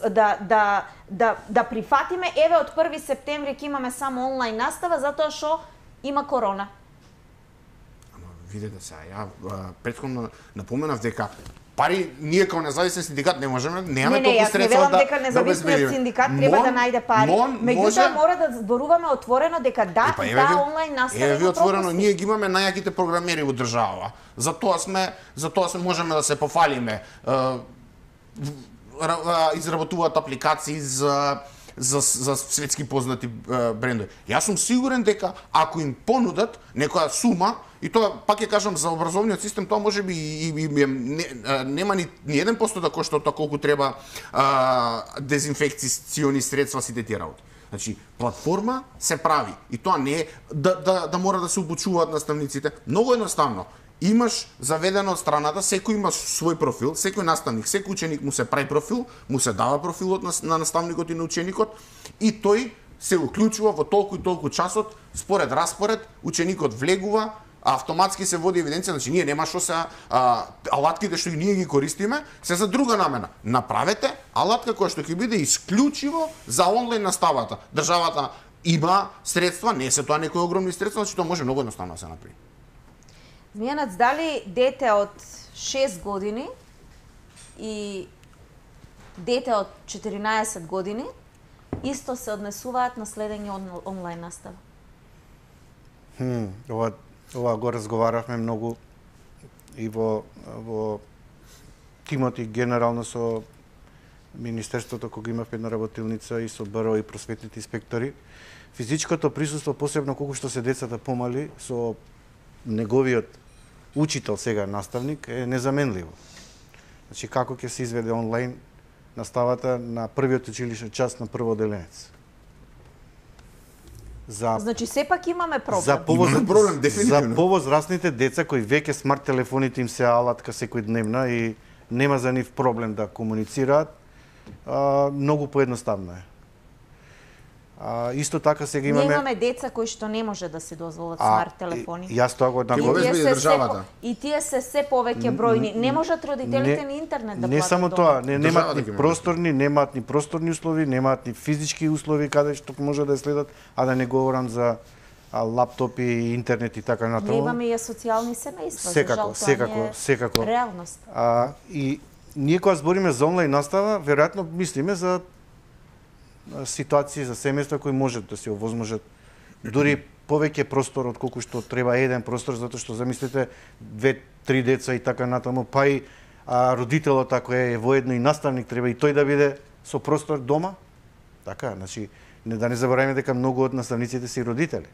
да прифатиме еве од 1 септември ќе имаме само онлайн настава затоа што има корона. Ама видете сега, ја претходно напоменав дека пари ние како независен синдикат не можеме, немаме толку средства да дека независниот синдикат треба да најде пари. Меѓутоа мора да зборуваме отворено дека да, таа онлайн настава. Еве отворено, ние ги имаме најаките програмери во држава. Затоа сме можеме да се пофалиме. Изработуваат апликации за светски познати брендови. Јас сум сигурен дека ако им понудат некоја сума, и тоа пак ќе кажам за образовниот систем, тоа можеби нема ни 1% да кошта тоа колку треба дезинфекциони средства сите тие работи. Значи, платформа се прави и тоа не е да мора да се обучуваат наставниците. Многу едноставно. Имаш заведено од страната, секој има свој профил, секој наставник, секој ученик му се прави профил, му се дава профилот на наставникот и на ученикот и тој се уклучува во толку и толку часот, според распоред, ученикот влегува, автоматски се води евиденција, значи ние нема што се алатките што и ние ги користиме, се за друга намена. Направете алатка која што ќе биде исклучиво за онлайн наставата. Државата има средства, не се тоа некои огромни средства, значи тоа може многу едноставно да се направи. Zmijanac, дали дете од 6 години и дете од 14 години исто се однесуваат на следење онлайн настава? Ова го разговаравме многу и во тимот и генерално со Министерството кога имавме една работилница и со БРО и просветните инспектори. Физичкото присуство, посебно колку што се децата помали, со неговиот учител, сега наставник, е незаменливо. Значи, како ќе се изведе онлайн наставата на првиот училишен час на прво деленец? Значи, сепак имаме проблем. За повозрастните деца кои веќе смарт телефоните им се алатка секој дневна и нема за нив проблем да комуницираат, многу поедноставно е. Исто така сега имаме... Ние имаме деца кои што не може да се дозволат смарт телефони. Јас тоа го државата. И тие се се повеќе бројни. Не можат родителите ни интернет да платат. Не само тоа, немаат ни просторни услови, немаат ни физички услови каде што може да следат, а да не говорам за лаптопи, интернет и така натаму. Ние имаме и социјални семејства, секако. Реалност. И ние кога збориме за онлайн настава, веројатно мислиме за ситуации за семејства кои можат да се овозможат дури повеќе простор од колку што треба еден простор, затоа што замислите 2-3 деца и така натаму, па и родителот ако е воедно и наставник треба и тој да биде со простор дома. Така, значи да не забораваме дека многу од наставниците се родители.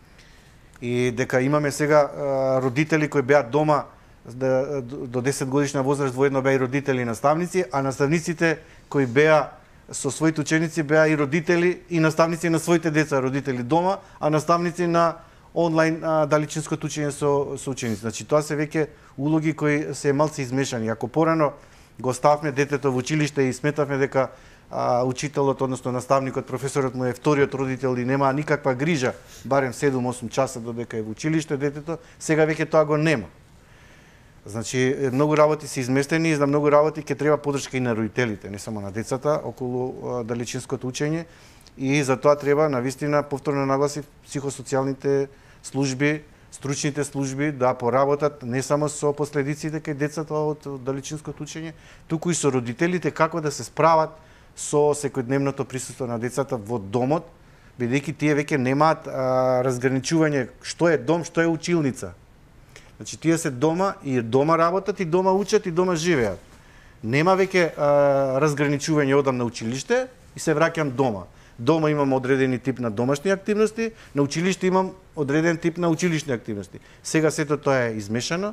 И дека имаме сега родители кои беа дома до 10 годишна возраст, воедно беа и родители и наставници, а наставниците кои беа со своите ученици беа и родители и наставници на своите деца, родители дома, а наставници на онлайн далечинското учење со ученици. Значи тоа се веќе улоги кои се малце измешани. Ако порано го ставме детето во училиште и сметавме дека учителот, односно наставникот, професорот му е вториот родител и нема никаква грижа, барем 7-8 часа додека е во училиште детето, сега веќе тоа го нема. Значи, многу работи се изместени и за многу работи ќе треба подршка и на родителите, не само на децата, околу далечинското учење. И за тоа треба, навистина, повторно нагласи психосоцијалните служби, стручните служби да поработат не само со последиците кај децата од далечинското учење, туку и со родителите како да се справат со секојдневното присуство на децата во домот, бидејќи тие веќе немаат разграничување што е дом, што е училница. Значи, тие се дома и дома работат, и дома учат, и дома живеат. Нема веќе разграничување одам на училиште и се враќам дома. Дома имам одредени тип на домашни активности, на училиште имам одреден тип на училишни активности. Сега сето тоа е измешано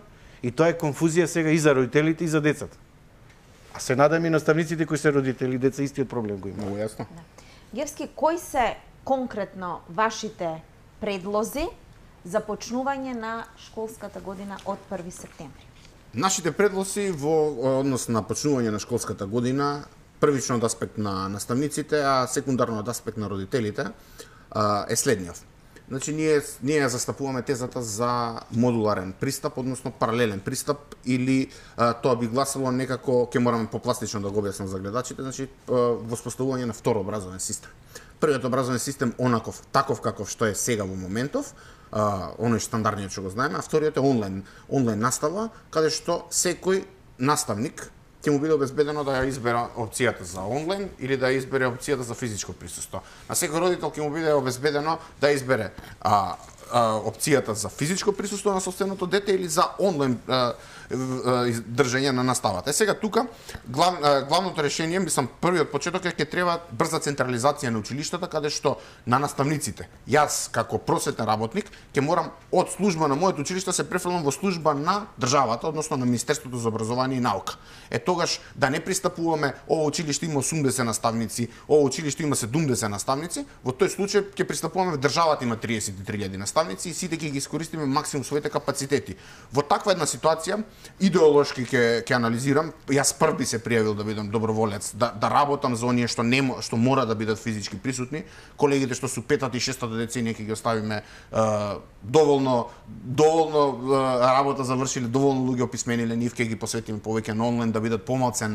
И тоа е конфузија сега и за родителите и за децата. А се надам и наставниците кои се родители и деца истиот проблем го имаат. Много јасно. Гевски, кои се конкретно вашите предлози за почнување на школската година од 1 септември? Нашите предлози во однос на почнување на школската година, првично од аспект на наставниците, а секундарно од аспект на родителите, е следниот. Значи, ние ја застапуваме тезата за модуларен пристап, односно паралелен пристап, или тоа би гласало некако, ќе мораме попластично да го објаснам за гледачите, значи воспоставување на втор образовен систем. Првиот образовен систем таков каков што е сега во моментов, оној стандардниот што го знаеме, а вториот е онлайн настава, каде што секој наставник ќе му биде обезбедено да ја избере опцијата за онлайн или да ја избере опцијата за физичко присуство. На секој родител ќе му биде обезбедено да избере опцијата за физичко присуство на сопственото дете или за онлайн држење на наставата. Сега тука главното решение, мислам, првиот почеток е ќе треба брза централизација на училиштата, каде што на наставниците, јас како просветен работник ќе морам од служба на моето училиште се префрлам во служба на државата, односно на Министерството за образование и наука. Тогаш да не пристапуваме ова училиште има 80 наставници, ова училиште има 70 наставници, во тој случај ќе пристапуваме државата има 33.000 наставници и сите ќе ги искористиме максимум своите капацитети. Во таква една ситуација идеолошки ќе анализирам, јас прв би се пријавил да бидам доброволец, да работам за оние што мора да бидат физички присутни, колегите што су 5-та и 6-та деценија ќе ги оставиме доволно работа завршиле, доволно луѓе описмениле, нив ќе ги посветиме повеќе на онлайн да бидат помалце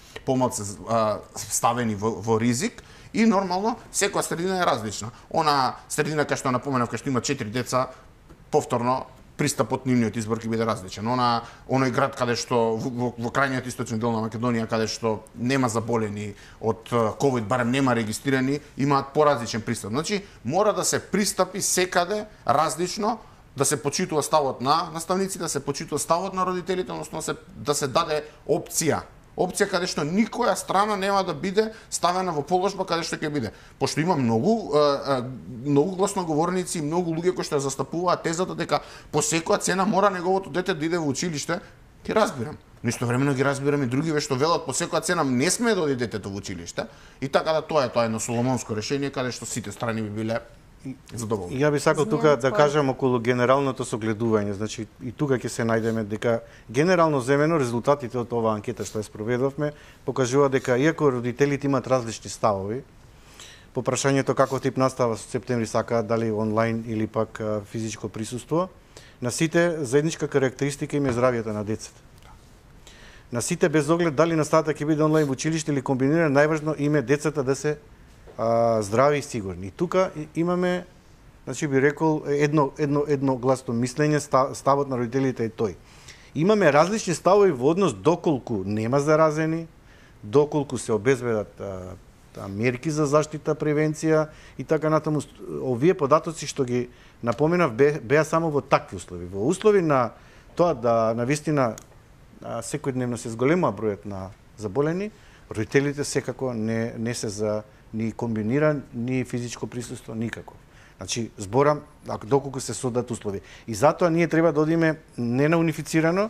ставени во ризик. И нормално, секоја средина е различна. Она средина кај што напоменав, кај што има 4 деца, повторно пристапот нивниот избор ќе биде различен. Оној град каде што во крајниот источен дел на Македонија, каде што нема заболени од ковид, барем нема регистрирани, имаат поразличен пристап. Значи, мора да се пристапи секаде различно, да се почитува ставот на наставниците, да се почитува ставот на родителите, односно да се даде опција каде што никоја страна нема да биде ставена во положба каде што ќе биде. Пошто има многу гласноговорници и многу луѓе кои што ја застапуваат тезата дека по секоја цена мора неговото дете да иде во училиште, ќе разбирам. Но истовремено ги разбирам и другиве што велат по секоја цена не смее да оди детето во училиште. И така да тоа е едно соломонско решение каде што сите страни би биле задоволни. Ја би сакал тука да кажам околу генералното согледување, значи и тука ќе се најдеме дека генерално земено резултатите од оваа анкета што ја спроведовме покажува дека иако родителите имаат различни ставови по прашањето како тип настава со септември сакаат, дали онлайн или пак физичко присуство, на сите заедничка карактеристика им е здравјето на децата. На сите без оглед дали наставата ќе биде онлайн во училиште или комбинирано, најважно им е децата да се здрави и сигурни. И тука имаме, значи би рекол, едно гласно мислење, ставот на родителите е тој. Имаме различни ставови во однос доколку нема заразени, доколку се обезбедат мерки за заштита, превенција и така натаму. Овие податоци што ги напоменав беа само во такви услови. Во услови на тоа да навистина секојдневно се зголема бројот на заболени, родителите секако не се за ни комбиниран, ни физичко присуство, никако. Значи, зборам, доколку се создадат услови. И затоа ние треба да одиме не на унифицирано,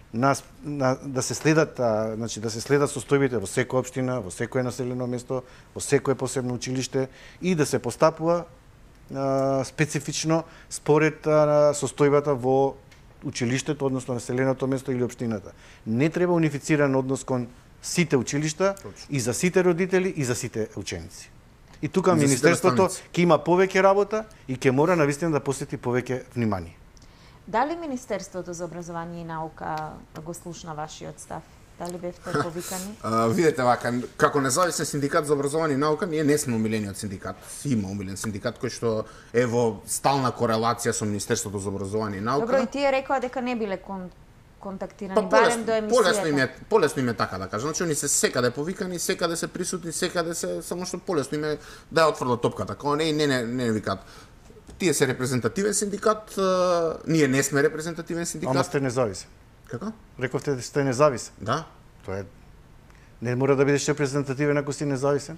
да се следат, значи да се следат состојбите во секоја општина, во секое населено место, во секое посебно училиште и да се постапува специфично според состојбата во училиштето, односно населеното место или општината. Не треба унифициран однос кон сите училишта и за сите родители и за сите ученици. И тука Министерството ќе има повеќе работа и ќе мора навистина да посвети повеќе внимание. Дали Министерството за образование и наука го слушна вашиот став? Дали бевте повикани? Видете вака, како независен синдикат за образование и наука, ние не сме омилениот синдикат. Има омилен синдикат кој што е во стална корелација со Министерството за образование и наука. Добро, и тие рекоа дека не биле контактирани, барем до емисијата. Полесно им е така да кажам. Значи, они се секаде повикани, секаде се присутни, секаде се, само што полесно им е да ја отфрлат топката. Као не викаат. Тие се репрезентативен синдикат, ние не сме репрезентативен синдикат. Ама сте независен. Како? Рековте дека сте независен. Да. Тоа е. Не мора да бидеш репрезентативен ако си независен.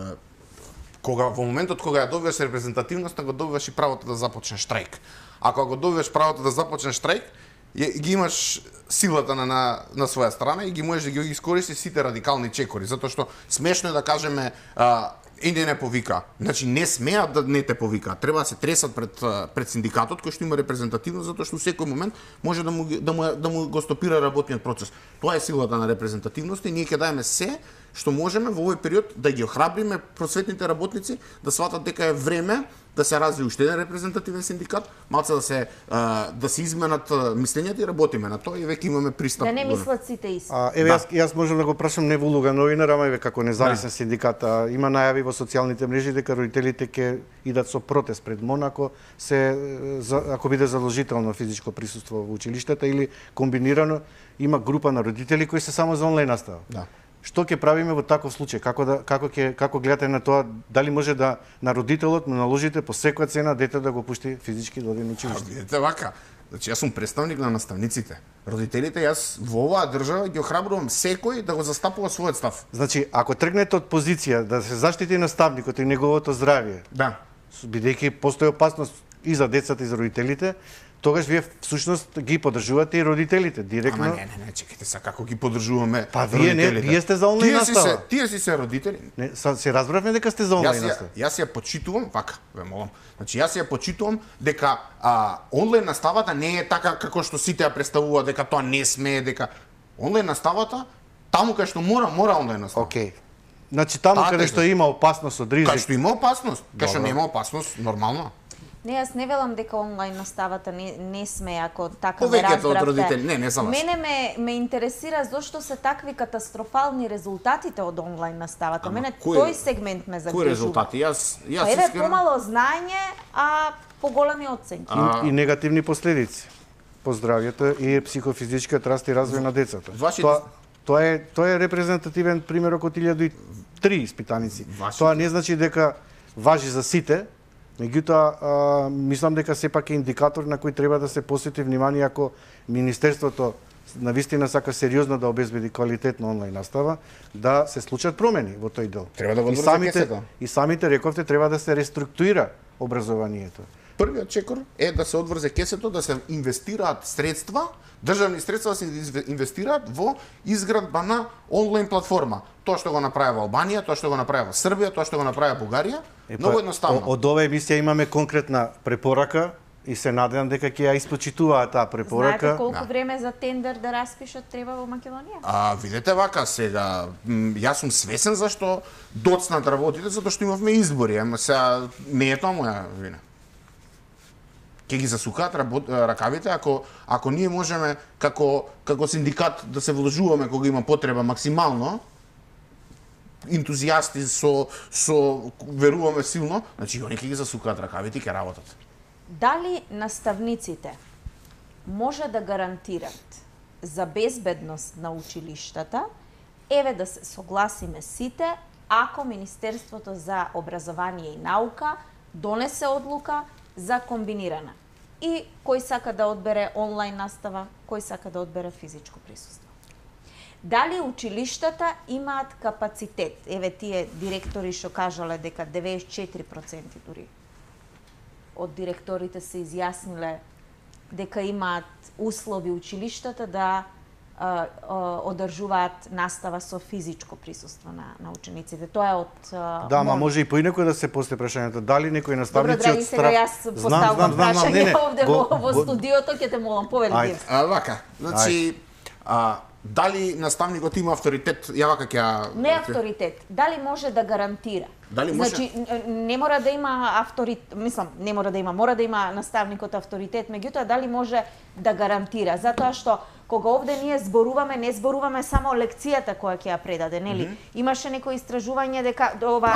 Во моментот кога ја добиваш репрезентативноста, го добиваш и правото да започнеш штрајк. Ако го добиваш правото да започнеш штрајк, ги имаш силата на своја страна и ги можеш да ги искористиш сите радикални чекори, затоа што смешно е да кажеме Инде не повика. Значи не смеат да не те повика. Треба да се тресат пред синдикатот кој што има репрезентативност, затоа што во секој момент може да му го стопира работниот процес. Тоа е силата на репрезентативност и ние ќе даеме се што можеме во овој период да ги охрабриме просветните работници да сватат дека е време да се разви уште еден репрезентативен синдикат, малце да се изменат мислењата и работиме на тоа и веќе имаме пристап. Да не мислат сите исто. Еве јас можам да го прашам не во улога новинар, ама еве како независен синдикат, има најави во социјалните мрежи дека родителите ќе идат со протест пред МОН ако биде задолжително физичко присуство во училиштата или комбинирано, има група на родители кои се само за онлайн настава. Да. Што ќе правиме во таков случај? Како гледате на тоа? Дали може да на родителот му наложите по секоја цена дете да го пушти физички да оди на училиште? Видите вака, значи јас сум представник на наставниците. Родителите, јас во оваа држава ги охрабрувам секој да го застапува својот став. Значи, ако тргнете од позиција да се заштити наставникот и неговото здравје, да, бидејќи постои опасност и за децата и за родителите, тогаш вие всушност ги поддржувате и родителите директно. Ама не, чекайте сега како ги поддржуваме. Па вие сте за онлайн настава. Тие си се родители. Не, се разбравме дека сте за онлайн настава. Јас ја почитувам, вака, ве молам. Значи јас ја почитувам дека онлайн наставата не е така како што сите ја представуваат дека тоа не смее, дека онлайн наставата таму кај што мора онлайн настава. Океј. Значи таму каде што има опасност од ризик. Кај што има опасност, кај што нема опасност, нормално. Не, јас не велам дека онлайн наставата не смее, ако така ме Повеќето од разбравте. родители, не за вас. Мене ме интересира зошто се такви катастрофални резултатите од онлайн наставата. Мене тој сегмент ме загрижува. Кои резултати? Јас Еве помало знаење, а поголеми оценки. И негативни последици по здравјето и психофизичкиот раст и развој на децата. Тоа е репрезентативен примерок од 1003 испитаници. Тоа не значи дека важи за сите. Меѓутоа, мислам дека сепак е индикатор на кој треба да се посвети внимание ако Министерството навистина сака сериозно да обезбеди квалитетна онлайн настава, да се случат промени во тој дел. Треба да го одврзе кесето. И самите рековте треба да се реструктурира образованието. Првиот чекор е да се одврзе кесето, да се инвестираат средства, државни средства да се инвестираат во изградба на онлайн платформа. Тоа што го направи Албанија, тоа што го направи Србија, тоа што го направи Бугарија, многу едноставно. Од оваа емисија имаме конкретна препорака и се надевам дека ќе ја испочитуваат таа препорака. Знаете колку време за тендер да распишат треба во Македонија? Видете вака сега, јас сум свесен зашто доцнат работите, затоа што имавме избори, ама сега не е тоа моја вина. Ќе ги засукаат ракавите ако ние можеме како синдикат да се вложуваме кога има потреба максимално, ентузијасти со веруваме силно, значи они ќе ги засукаат ракавите и ќе работат. Дали наставниците може да гарантират за безбедност на училиштата? Еве да се согласиме сите, ако Министерството за образование и наука донесе одлука за комбинирана. И кој сака да одбере онлайн настава, кој сака да одбере физичко присуство. Дали училиштата имаат капацитет? Еве тие директори што кажале дека 94% дури од директорите се изјасниле дека имаат услови училиштата да одржуваат настава со физичко присуство на учениците. Тоа е од Да, ама може и поинаку да се посте прашањето. Дали некои наставници од страх... Добро, драги, сега јас поставам прашање овде во студиото, ќе те молам, повели. Вака, значи, дали наставникот има авторитет? Ја вака ќе... Не авторитет, дали може да гарантира? Дали може... Значи, не мора да има авторитет, мислам, не мора да има, мора да има наставникот авторитет, меѓутоа дали може да гарантира? Затоа што кога овде ние зборуваме, не зборуваме само лекцијата која ќе ја предаде, нели? Имаше некои истражување дека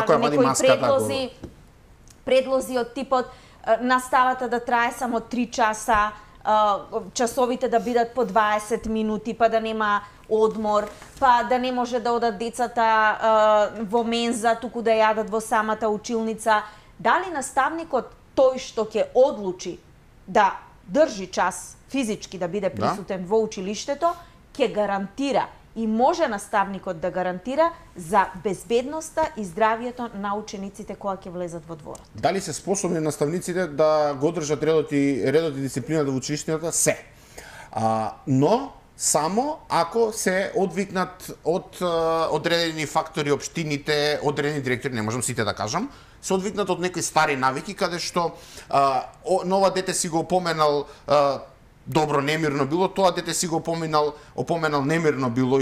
некои предлози од типот наставата да трае само 3 часа, часовите да бидат по 20 минути, па да нема одмор, па да не може да одат децата во менза, туку да јадат во самата училница. Дали наставникот тој што ќе одлучи да држи час физички да биде присутен во училиштето, ќе гарантира и може наставникот да гарантира за безбедноста и здравието на учениците кога ќе влезат во дворот. Дали се способни наставниците да го одржат редот и дисциплината во училиштето? Се. Но само ако се одвикнат од одредени фактори, општините, одредени директори, не можам сите да кажам, се одвикнат од некои стари навики, каде што нова дете си го опоменал добро, немирно било, тоа дете си го опоменал немирно било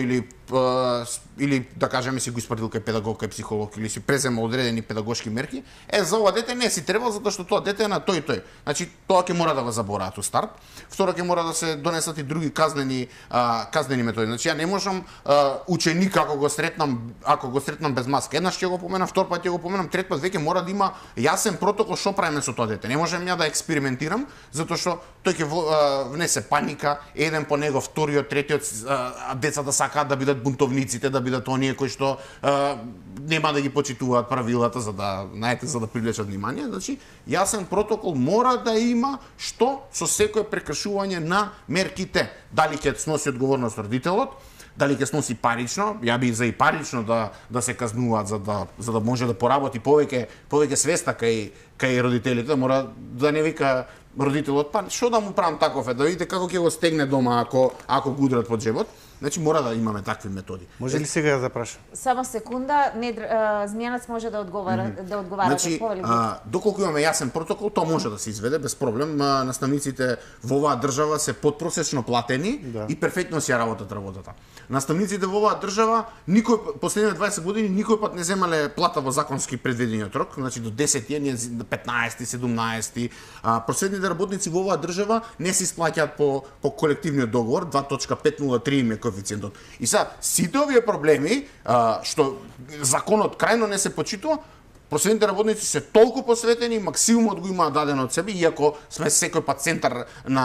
или да кажеме си го испратил кај педагог, кај психолог или си презема одредени педагошки мерки, за ова дете не си треба затоа што тоа дете е на тој. Значи тоа ќе мора да го забораат у старт. Второ ќе мора да се донесат и други казнени методи. Значи ја не можам ученик ако го сретнам без маска, еднаш ќе го поменам, втор пат ќе го поменам, трет пат веќе мора да има јасен протокол што правиме со тоа дете. Не можам ја да експериментирам затоа што тој ќе внесе паника, еден по него, вториот, третиот, децата сакаат да бидат бунтовниците, да бидат оние кои што нема да ги почитуваат правилата за да привлечат внимание. Значи, јасен протокол мора да има што со секое прекршување на мерките. Дали ќе сноси одговорност родителот, дали ќе сноси парично, ја би за и парично да се казнуваат за да може да поработи повеќе свеста кај родителите, мора да не вика родителот, па што да му правам таков да видите како ќе го стегне дома ако го удрат по џебот. Значи мора да имаме такви методи. Може ли сега да запрашам? Само секунда, Змијанац може да одговара значи, доколку имаме јасен протокол, тоа може да се изведе без проблем. Наставниците во оваа држава се подпросечно платени и перфектно си ја работат работата. Наставниците во оваа држава последните 20 години никој пат не земале плата во законски предвидениот рок, значи до 10 е, 15, 17. Проседните работници во оваа држава не се исплаќаат по колективниот договор, 2.503 им е коефициентот. И сега, сите овие проблеми, што законот крајно не се почитува, проседните работници се толку посветени, максимумот го имаат дадено од себе, иако сме секој пат центар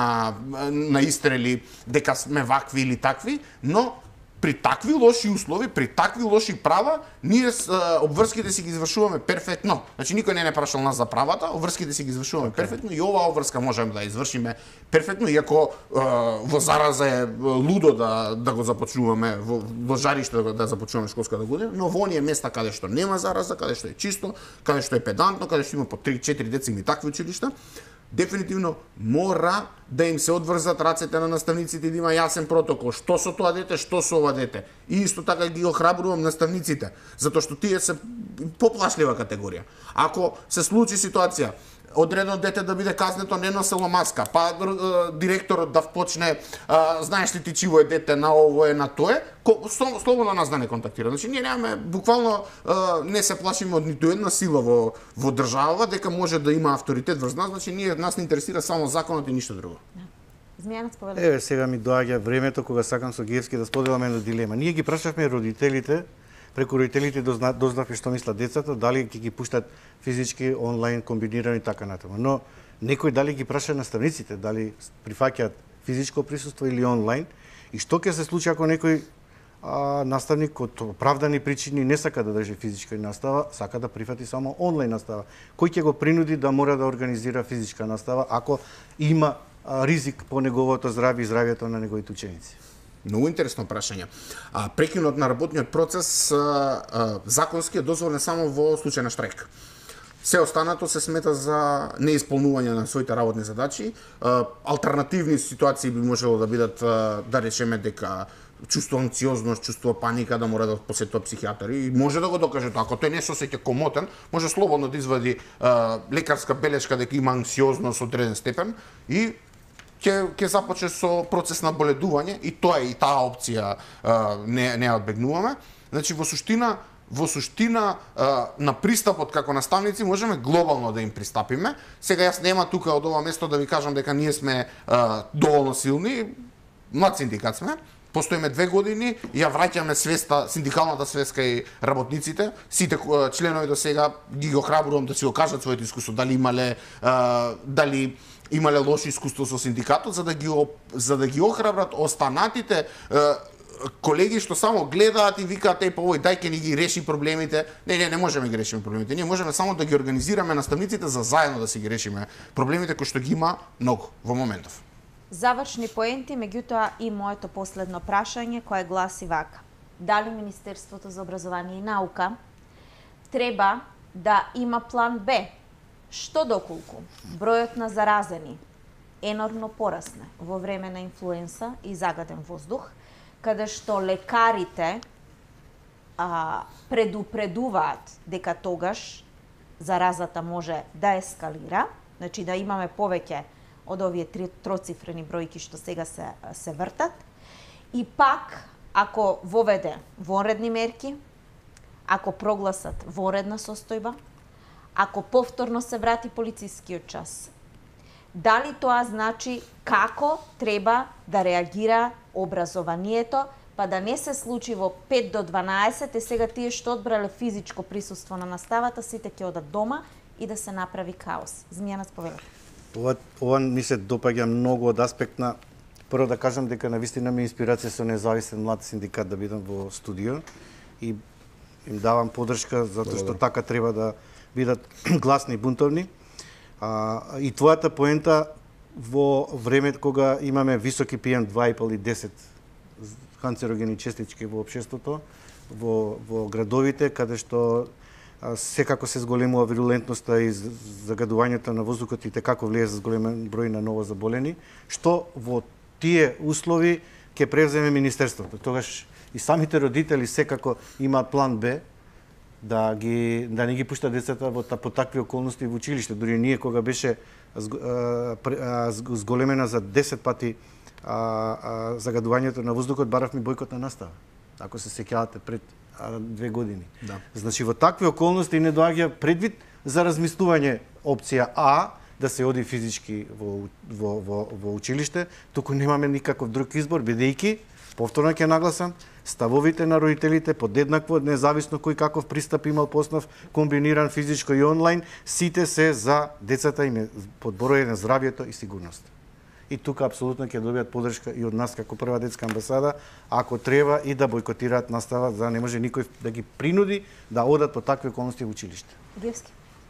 на истрели дека сме вакви или такви, но при такви лоши услови, при такви лоши права, ние обврските си ги извршуваме перфектно. Значи никој не прашал нас за правата, обврските си ги извршуваме перфектно и оваа обврска можеме да извршиме перфектно, иако во зараза е лудо да го започнуваме во жариште да започнуваме школската година, но во оние места каде што нема зараза, каде што е чисто, каде што е педантно, каде што има по 3-4 деца и такви училишта, дефинитивно мора да им се одврзат рацете на наставниците и да има јасен протокол што со тоа дете, што со ова дете. И исто така ги охрабрувам наставниците, затоа што тие се поплашлива категорија. Ако се случи ситуација одредено дете да биде казнето не носело маска, па директорот да впочне, знаеш ли ти чиво е дете на ово е на тоа, слободно нас да не контактира. Значи ние немаме буквално не се плашиме од ниту една сила во државава дека може да има авторитет врз нас, значи нас не интересира само законот и ништо друго. Змијанац повели. Еве сега ми доаѓа времето кога сакам со Гевски да споделам една дилема. Ние ги прашавме родителите, преку родителите дознавме што мислат децата, дали ќе ги пуштат физички, онлайн, комбинирани така натаму. Но некој дали ги праша наставниците, дали прифаќаат физичко присуство или онлайн, и што ќе се случи ако некој наставник од оправдани причини не сака да држи физичка настава, сака да прифати само онлайн настава. Кој ќе го принуди да мора да организира физичка настава ако има ризик по неговото здравје и здравјето на неговите ученици? Многу интересно прашање. Прекинот на работниот процес законски е дозволен само во случај на штрајк. Се останато се смета за неисполнување на своите работни задачи. Алтернативни ситуации би можело да бидат, да речеме дека чувство анксиозност, чувство паника, да мора да посетува психијатар и може да го докаже тоа. Ако тој не се осеќа комотен, може слободно да извади лекарска белешка дека има анксиозност од одреден степен и ќе започне со процес на боледување и тоа е и таа опција не ја одбегнуваме. Значи во суштина на пристапот како наставници можеме глобално да им пристапиме. Сега јас нема тука од ова место да ви кажам дека ние сме доволно силни, млад синдикат сме. Постоиме 2 години и ја враќаме свеста, синдикалната свест кај работниците. Сите членови до сега ги охрабрувам да си го кажат своето искуство, дали имале лошо искуство со синдикатот, за да ги охрабрат останатите колеги што само гледаат и викаат овој дај ќе ни ги реши проблемите. Не можеме ги решиме проблемите. Ние можеме само да ги организираме наставниците за заедно да си ги решиме проблемите кои што ги има многу во моментов. Завршни поенти, меѓутоа и моето последно прашање кое гласи вака. Дали Министерството за образование и наука треба да има план Б? Што доколку бројот на заразени енормно порасне во време на инфлуенса и загаден воздух, каде што лекарите предупредуваат дека тогаш заразата може да ескалира, значи да имаме повеќе од овие троцифрени бројки што сега се вртат. И пак, ако воведе вонредни мерки, ако прогласат вонредна состојба, ако повторно се врати полицискиот час, дали тоа значи како треба да реагира образованието, па да не се случи во 5 до 12, сега тие што одбрале физичко присуство на наставата, сите ќе одат дома и да се направи хаос. Змијана, споведате. Ова ми се допаѓа многу од аспект на... Прво да кажам дека навистина ми инспирација со независен млад синдикат да бидам во студио и им давам подршка затоа што така треба да бидат гласни и бунтовни. И твојата поента во време кога имаме високи PM2,5 и 10 канцерогени частички во општеството, во градовите, каде што секако се зголемува вирулентноста и загадувањето на воздухот и како влијае за зголемен број на ново заболени, што во тие услови ќе превземе Министерството. Тогаш и самите родители секако имаат план Б, да не ги пушта децата по такви околности во училиште. Дури ние кога беше зголемена за 10 пати загадувањето на воздухот, баравме бојкот на настава. Ако се сеќавате пред 2 години. Да. Значи во такви околности не доаѓа предвид за размислување опција А, да се оди физички во училиште, туку немаме никаков друг избор, бидејќи, повторно ќе нагласам, ставовите на родителите подеднакво, независно кој каков пристап имал по основ комбиниран физичко и онлайн, сите се за децата им подбороје на здравјето и сигурност. И тука апсолутно ќе добијат подршка и од нас како прва детска амбасада, ако треба и да бојкотираат настава, за не може никој да ги принуди да одат по такви околности во училиште. Гевски.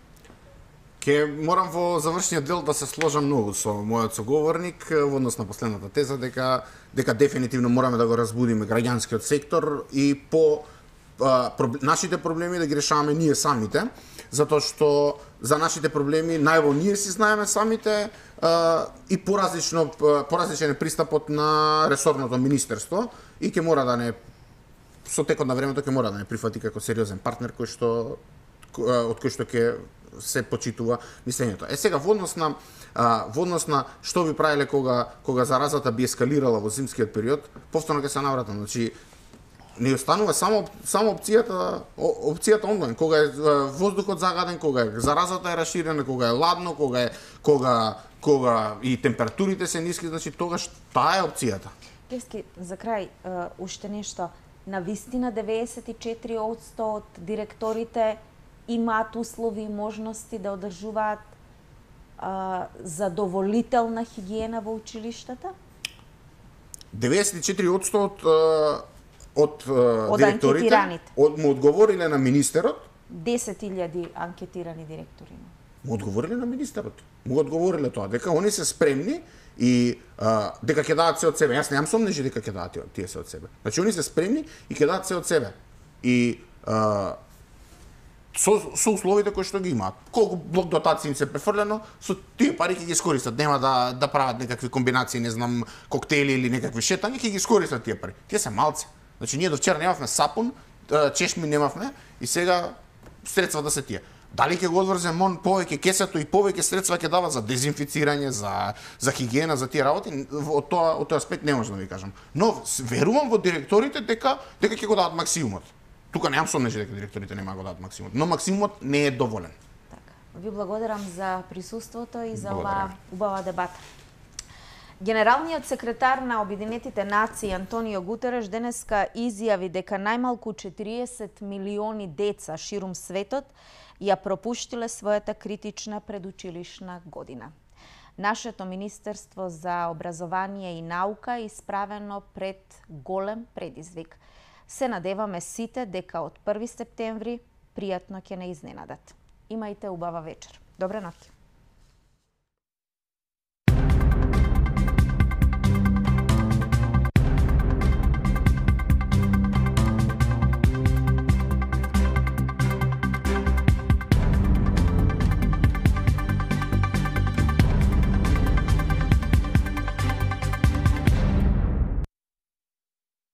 Ке морам во завршниот дел да се сложам многу со мојот соговорник во однос на последната теза дека дефинитивно мораме да го разбудиме граѓанскиот сектор и по нашите проблеми да ги решаваме ние самите, затоа што за нашите проблеми најво ние си знаеме самите и поразличен е пристапот на ресорното министерство и ќе мора да не со текот на времето ќе мора да не прифати како сериозен партнер од кој што ќе се почитува мислењето. Сега во однос на што би правеле кога заразата би ескалирала во зимскиот период, повторно ќе се навратам. Значи не останува само опцијата онлайн, кога е воздухот загаден, кога е заразата е раширена, кога е ладно, кога и температурите се ниски, значи тогаш таа е опцијата. Гевски, за крај уште нешто. На вистина 94% од директорите имаат услови и можности да одржуваат задоволителна хигиена во училиштата? 94% од директорите му одговориле на министерот. 10.000 анкетирани директори. Му одговориле на министерот. Му одговориле тоа, дека они се спремни и дека ќе дадат се од себе. Јас немам сомнеж дека ќе дадат тие се од себе. Значи они се спремни и ќе дадат се од себе. И со условите кои што ги имаат. Колку блок дотации им се префрлено, со тие пари ќе ги искористат. Нема да прават некакви комбинации, не знам, коктели или некакви шетања, ќе ги искористат тие пари. Тие се малци. Значи ние до вчера немавме сапун, чешми немавме и сега средствата се тие. Дали ќе го одврзем он повеќе кесето и повеќе средства ќе дава за дезинфицирање, за хигиена, за тие работи, од тој аспект не можам да ви кажам. Но верувам во директорите дека ќе го дадат максимумот. Тука немам сомнеж дека директорите нема го дадат максимумот, но максимумот не е доволен. Така. Ви благодарам за присуството и за оваа убава дебата. Генералниот секретар на Обединетите нации Антонио Гутереш денеска изјави дека најмалку 40 милиони деца ширум светот ја пропуштиле својата критична предучилишна година. Нашето Министерство за образование и наука е исправено пред голем предизвик. Се надеваме сите дека од 1 септември пријатно ќе не изненадат. Имајте убава вечер. Добра ноќ.